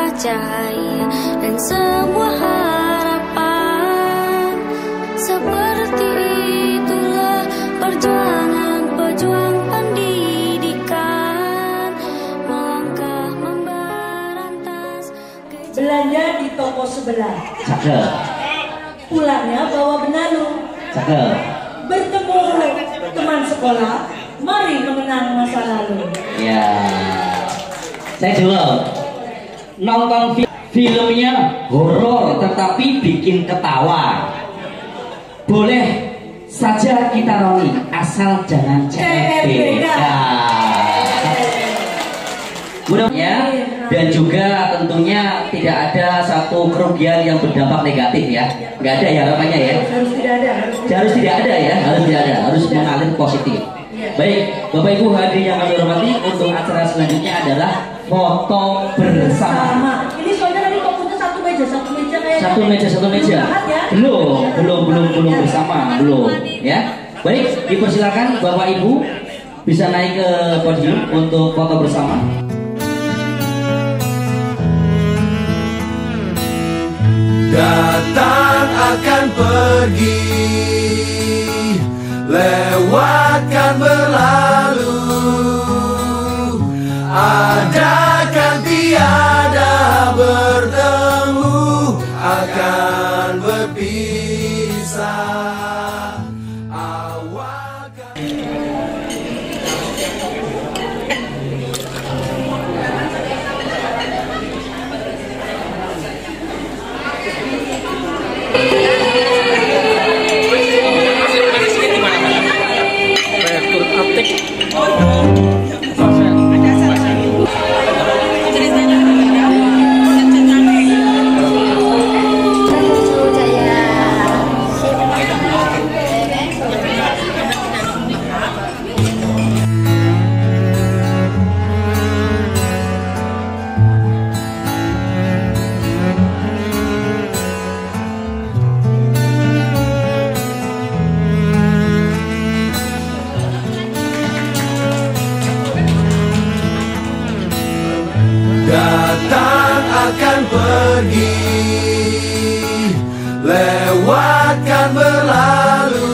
cahaya dan sebuah harapan. Seperti itulah perjuangan pejuang pendidikan, melangkah memberantas belanja di toko sebelah. Cakep. Pulangnya bawa benanu. Cakep. Bertemu teman sekolah, mari mengenang masa lalu. Ya. Saya jawab. Nonton filmnya horor tetapi bikin ketawa. Boleh saja kita roli, asal jangan CFBK. Mudah-mudahan dan juga tentunya tidak ada satu kerugian yang berdampak negatif ya. Nggak ada ya harapannya ya. Harus tidak ada. Harus tidak ada ya. Harus tidak ada. Harus mengalir positif. Baik, Bapak Ibu hadirin yang kami hormati, untuk acara selanjutnya adalah foto bersama. Ini soalnya tadi tokonya satu meja kayak. Satu meja. Belum bersama, belum. Ya. Baik, dipersilakan Bapak Ibu bisa naik ke podium untuk foto bersama. Datang akan pergi, lewatkan berlalu, ada kan tiada bertemu, akan berpisah. Awal datang akan pergi, lewatkan berlalu,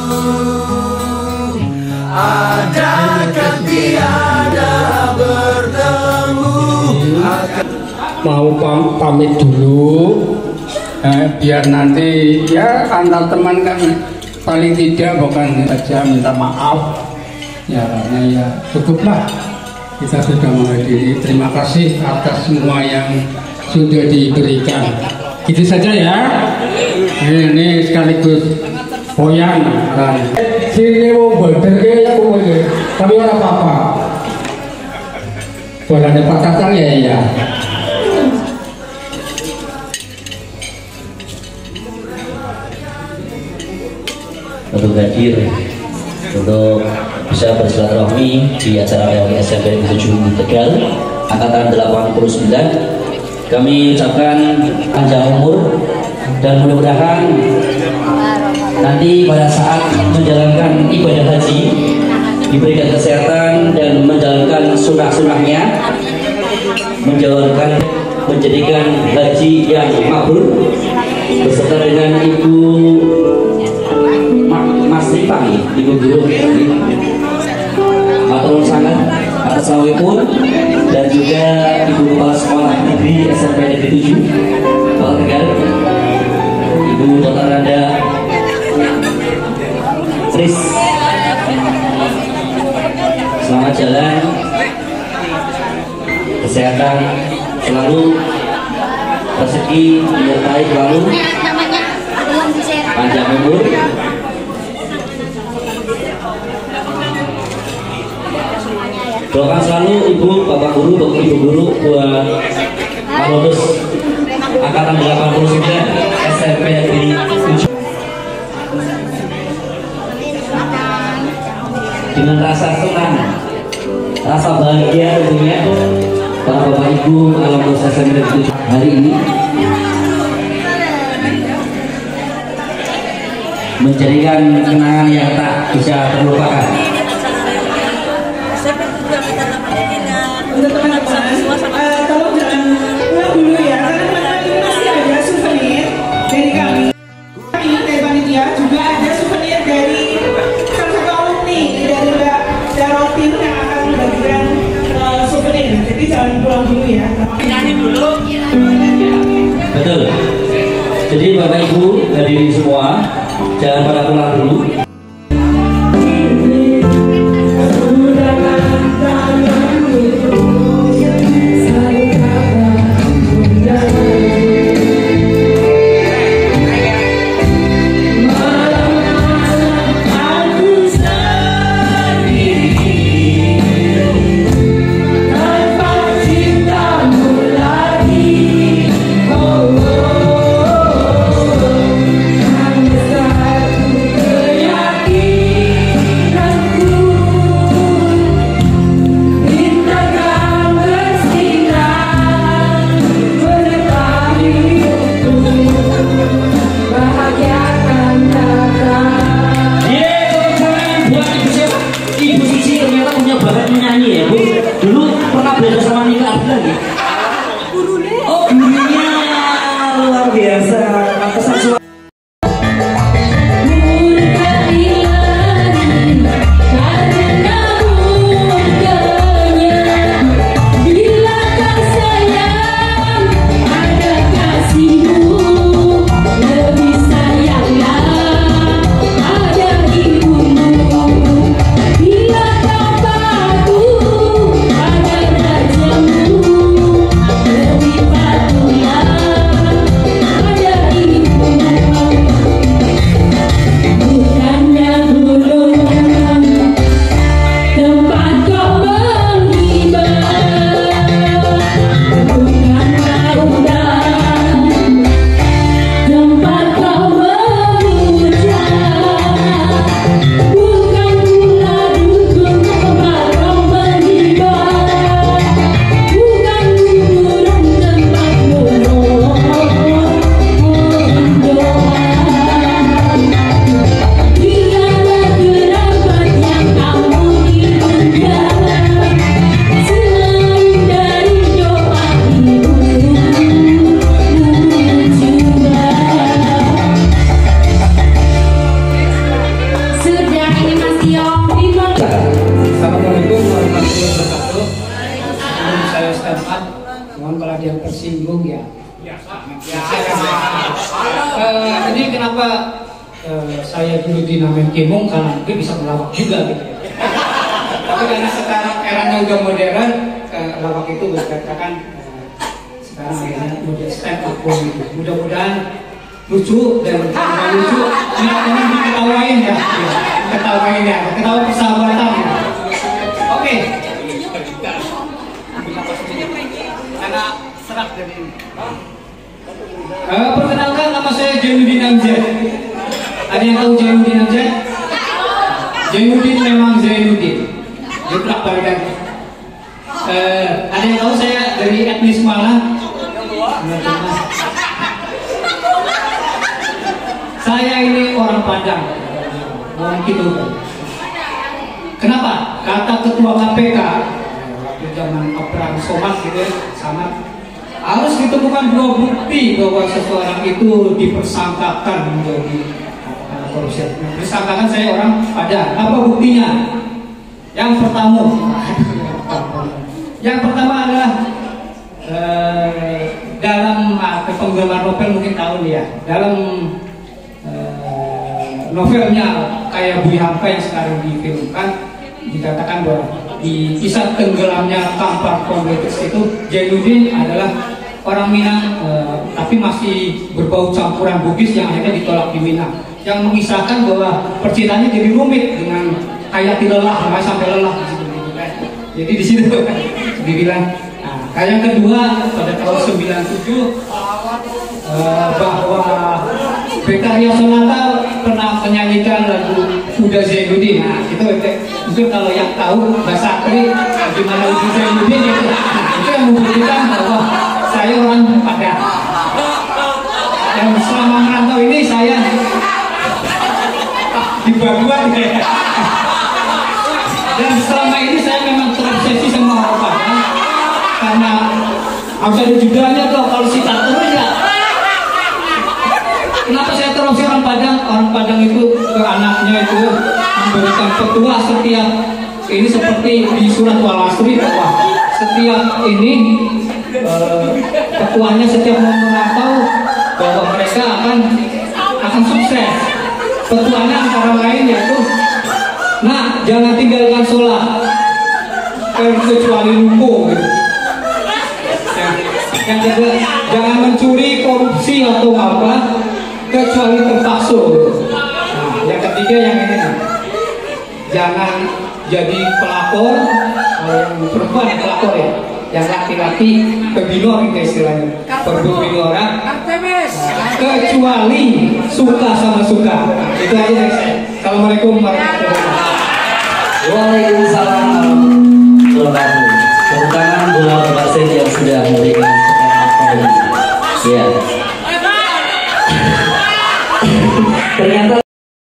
ada kan tiada bertemu, akan... Mau pamit dulu, biar nanti ya antar teman kan paling tidak bukan saja minta maaf ya, karena ya cukuplah kita sudah menghadiri. Terima kasih atas semua yang sudah diberikan. Gitu saja ya. Ini sekaligus poyan kan. Sini mau berderge ya tapi orang apa-apa. Boleh ada Pak Tatang ya ya. Untuk hadir, untuk bisa bersilaturahmi di acara reuni SMP Negeri 7 Tegal angkatan 89. Kami ucapkan panjang umur dan mudah-mudahan nanti pada saat menjalankan ibadah haji diberikan kesehatan dan menjalankan sunnah-sunnahnya, menjadikan haji yang mabrur beserta dengan Ibu Mas Ripang, Ibu Guru matur sangat atas sawipun, dan juga Ibu Kepala Sekolah Negeri SMP Negeri 7 Kota Tegal, Ibu Dr. Randa Tris. Selamat jalan, kesehatan selalu, rezeki menyertai selalu, panjang umur. Doakan selalu Ibu, Bapak Guru, Ibu Guru buat Pak Lulus angkatan 89 SMP Negeri 7 dengan rasa senang, rasa bahagia tentunya para Bapak Ibu alumnus SMP Negeri 7 hari ini menjadikan kenangan yang tak bisa terlupakan. Untuk teman-teman, tolong jangan pulang dulu ya. Jadi Bapak Ibu hadirin semua, jangan pada pulang dulu. Ini kenapa saya dulu dinamain Kemong, karena dia bisa melawak juga gitu. Tapi karena sekarang eranya udah modern, lawak itu berkatakan sekarang akhirnya model stand up comedy. Mudah-mudahan lucu dan lucu, jangan diketawain ya, ketawain ya, ketawa persahabatan. Oke. Karena serak dari ini. Perkenalkan, nama saya Jainuddin Amjad. Ada yang tahu Jainuddin Amjad? Jainuddin memang Jainuddin. Dia belak-balikan. Ada yang tahu saya dari etnis mana? Saya ini orang Padang, orang Kidul. Kenapa? Kata ketua KPK waktu zaman Abraham Somad gitu, sama harus ditemukan dua bukti bahwa seseorang itu dipersangkakan menjadi korupsi. Disangkakan saya orang Padang. Apa buktinya? Yang pertama adalah dalam penggemar novel mungkin tahu nih ya, dalam novelnya kayak Bui Hamka yang sekarang difilmkan, dikatakan bahwa di kisah tenggelamnya kapal Konfliks itu Jainuddin adalah orang Minang, tapi masih berbau campuran Bugis yang akhirnya ditolak di Minang, yang mengisahkan bahwa percintaannya jadi rumit dengan Hayati lelah, sampai lelah gitu. Jadi di situ dibilang. Nah, yang kedua pada tahun 97 bahwa Bekaria Sonata pernah menyanyikan lagu Uda Zainuddin. Nah, itu mungkin kalau yang tahu bahasa Akri gimana Uda Zainuddin itu. Nah, itu yang membuktikan bahwa saya orang Padang. Dan selama merantau ini saya dibuat-buat ya. Dan selama ini saya memang terobsesi sama orang Padang, karena harus ada judulnya tuh kalau sitat terus ya. Kenapa saya terobsesi orang Padang? Orang Padang itu ke anaknya itu memberikan petua setiap ini, seperti di surat Wal-Asri bahwa setiap ini ketuanya setiap mau merantau bahwa mereka akan jangan tinggalkan sholat kecuali lumpuh. Yang kedua, jangan mencuri, korupsi atau apa kecuali terpaksa. Nah, yang ketiga yang ini, jangan jadi pelakor. Kalau yang perempuan yang pelakor ya, yang laki-laki pebinor istilahnya, berburu orang. Kecuali suka sama suka. Itu aja dari saya. Assalamualaikum warahmatullahi wabarakatuh. Waalaikumsalam. Terima kasih. Tepuk tangan buat Bapak Sen yang sudah memberikan semangat. Ya. Ternyata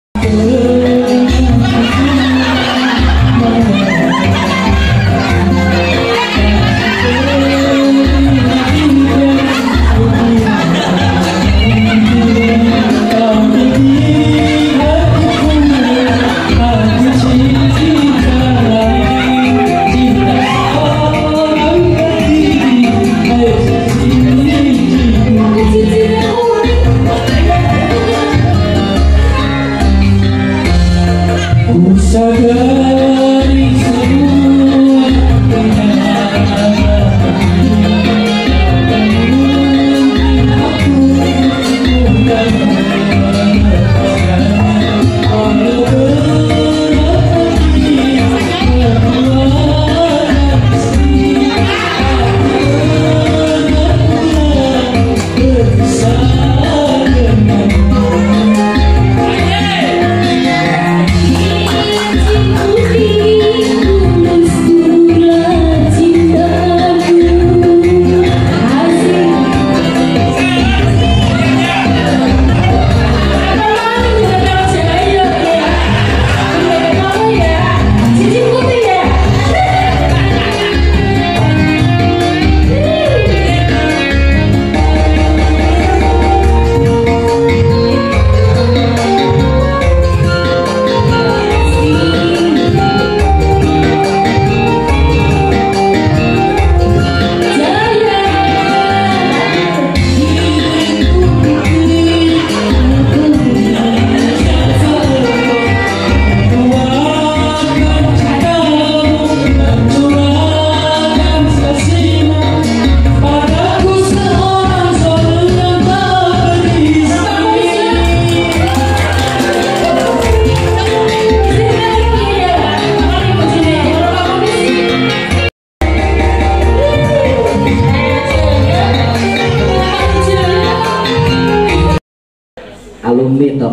alumni toh.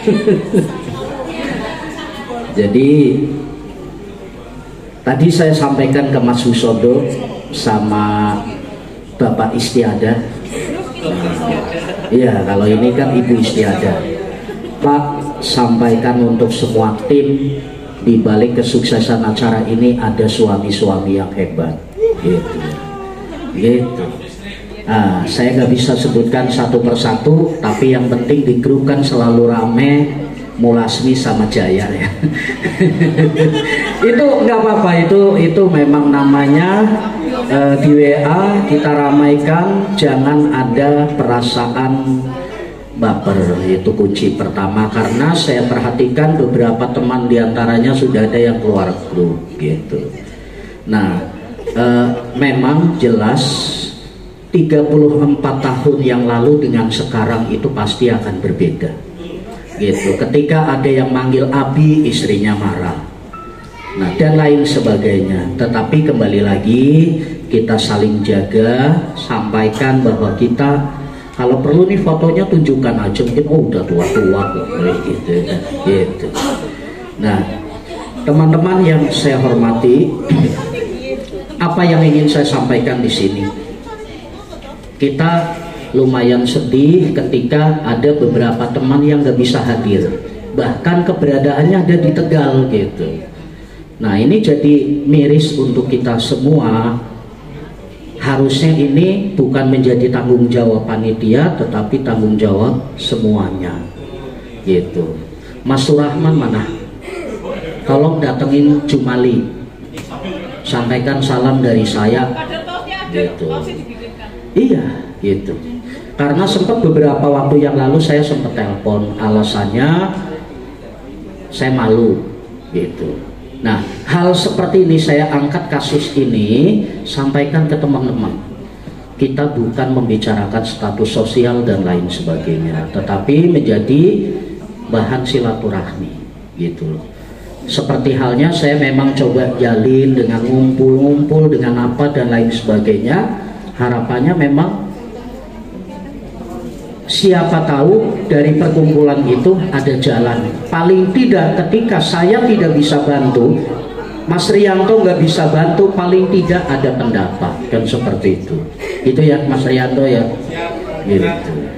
Jadi tadi saya sampaikan ke Mas Husodo sama Bapak Istiada. Iya, kalau ini kan Ibu Istiada. Pak, sampaikan untuk semua tim di balik kesuksesan acara ini ada suami-suami yang hebat. Gitu. Gitu. Nah, saya nggak bisa sebutkan satu persatu, tapi yang penting di grup kan selalu rame, Mulasmi sama Jaya ya. Itu nggak apa-apa, itu memang namanya di WA kita ramaikan, jangan ada perasaan baper, itu kunci pertama. Karena saya perhatikan beberapa teman diantaranya sudah ada yang keluar grup gitu. Nah, memang jelas 34 tahun yang lalu dengan sekarang itu pasti akan berbeda gitu. Ketika ada yang manggil Abi, istrinya marah, nah dan lain sebagainya. Tetapi kembali lagi kita saling jaga, sampaikan bahwa kita kalau perlu nih fotonya tunjukkan aja, mungkin oh udah tua-tua gitu, gitu. Nah teman-teman yang saya hormati, apa yang ingin saya sampaikan di sini? Kita lumayan sedih ketika ada beberapa teman yang nggak bisa hadir, bahkan keberadaannya ada di Tegal gitu. Nah ini jadi miris untuk kita semua. Harusnya ini bukan menjadi tanggung jawab panitia, tetapi tanggung jawab semuanya gitu. Mas Surahman mana? Tolong datengin Jumali, sampaikan salam dari saya gitu. Iya gitu. Karena sempat beberapa waktu yang lalu saya sempat telepon, alasannya saya malu gitu. Nah, hal seperti ini saya angkat kasus ini, sampaikan ke teman-teman. Kita bukan membicarakan status sosial dan lain sebagainya, tetapi menjadi bahan silaturahmi gitu loh. Seperti halnya saya memang coba jalin dengan ngumpul-ngumpul dengan apa dan lain sebagainya. Harapannya memang siapa tahu dari perkumpulan itu ada jalan. Paling tidak ketika saya tidak bisa bantu, Mas Rianto nggak bisa bantu, paling tidak ada pendapat, kan seperti itu. Itu ya Mas Rianto ya. Gitu.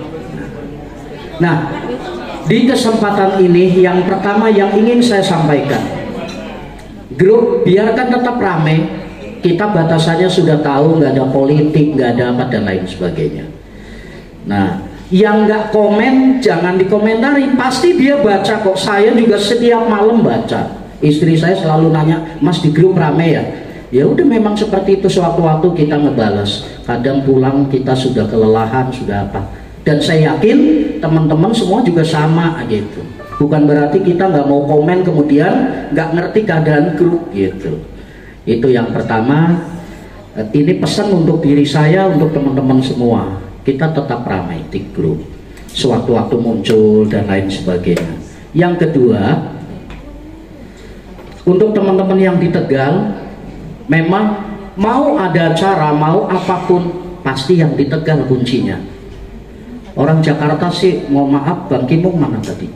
Nah, di kesempatan ini yang pertama yang ingin saya sampaikan, grup biarkan tetap ramai. Kita batasannya sudah tahu, nggak ada politik, nggak ada apa dan lain sebagainya. Nah, yang nggak komen jangan dikomentari, pasti dia baca kok. Saya juga setiap malam baca. Istri saya selalu nanya, Mas di grup rame ya? Ya udah, memang seperti itu, sewaktu-waktu kita ngebalas. Kadang pulang kita sudah kelelahan, sudah apa. Dan saya yakin teman-teman semua juga sama gitu. Bukan berarti kita nggak mau komen kemudian nggak ngerti keadaan grup gitu. Itu yang pertama. Ini pesan untuk diri saya, untuk teman-teman semua. Kita tetap ramai di grup, sewaktu-waktu muncul dan lain sebagainya. Yang kedua, untuk teman-teman yang di Tegal, memang mau ada acara, mau apapun, pasti yang di Tegal kuncinya. Orang Jakarta sih, mohon maaf, Bang Kimung mana tadi?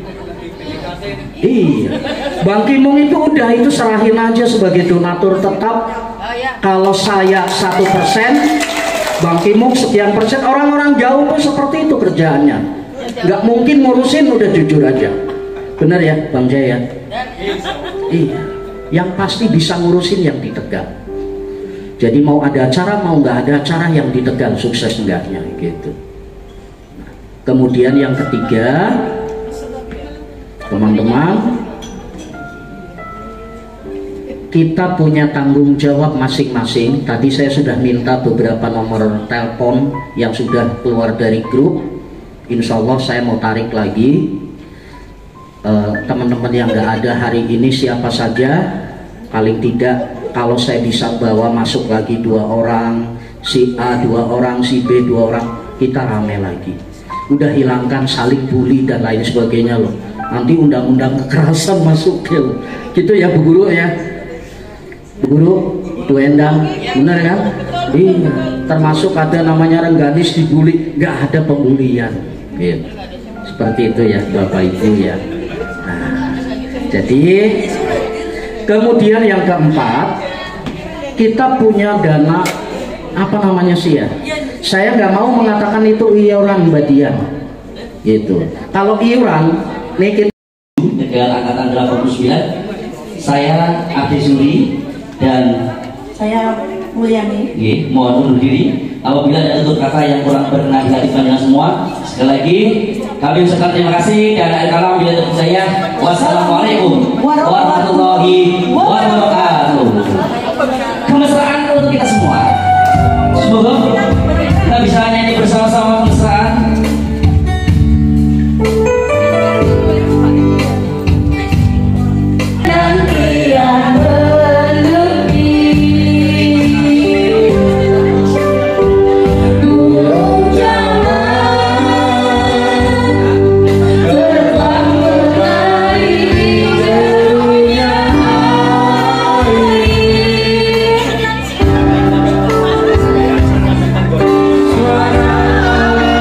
Iya, Bang Kimung itu udah, itu serahin aja sebagai donatur tetap. Kalau saya 1%, Bang Kimung sekian persen. Orang-orang jauh pun seperti itu kerjaannya. Nggak mungkin ngurusin, udah jujur aja. Benar ya Bang Jaya? Iya, yang pasti bisa ngurusin yang di Tegal. Jadi mau ada acara, mau nggak ada acara, yang di Tegal sukses enggaknya gitu. Kemudian yang ketiga, teman-teman, kita punya tanggung jawab masing-masing. Tadi saya sudah minta beberapa nomor telepon yang sudah keluar dari grup. Insya Allah saya mau tarik lagi. Teman-teman yang nggak ada hari ini siapa saja, paling tidak kalau saya bisa bawa masuk lagi 2 orang, si A 2 orang, si B 2 orang, kita rame lagi. Udah hilangkan saling bully dan lain sebagainya loh. Nanti undang-undang kekerasan masuk loh. Gitu ya Bu Guru ya. Bu Guru, Bu Endang, bener kan? Iya, termasuk ada namanya Rengganis dibully, nggak ada pembulian. Gitu. Seperti itu ya Bapak Ibu ya. Nah, jadi kemudian yang keempat, kita punya dana apa namanya sih ya? Saya nggak mau mengatakan itu iuran Mbadian, gitu. Kalau iuran, nih kita Tegal angkatan 89, saya Abdi Suri dan saya Mulyani. Mohon undur diri. Apabila ada tutur kata yang kurang berkenan di hati panjenengan semua, sekali lagi kami ucapkan terima kasih dan akhir kalam bila tutup saya. Wassalamualaikum warahmatullahi wabarakatuh. Kemesraan untuk kita semua. Semoga kita bisa nyanyi bersama-sama kemesraan. Dan kian berlebih, dulu zaman terbang menari serunya hari. Suara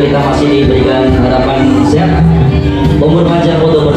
kita masih diberikan harapan sehat, umur panjang untuk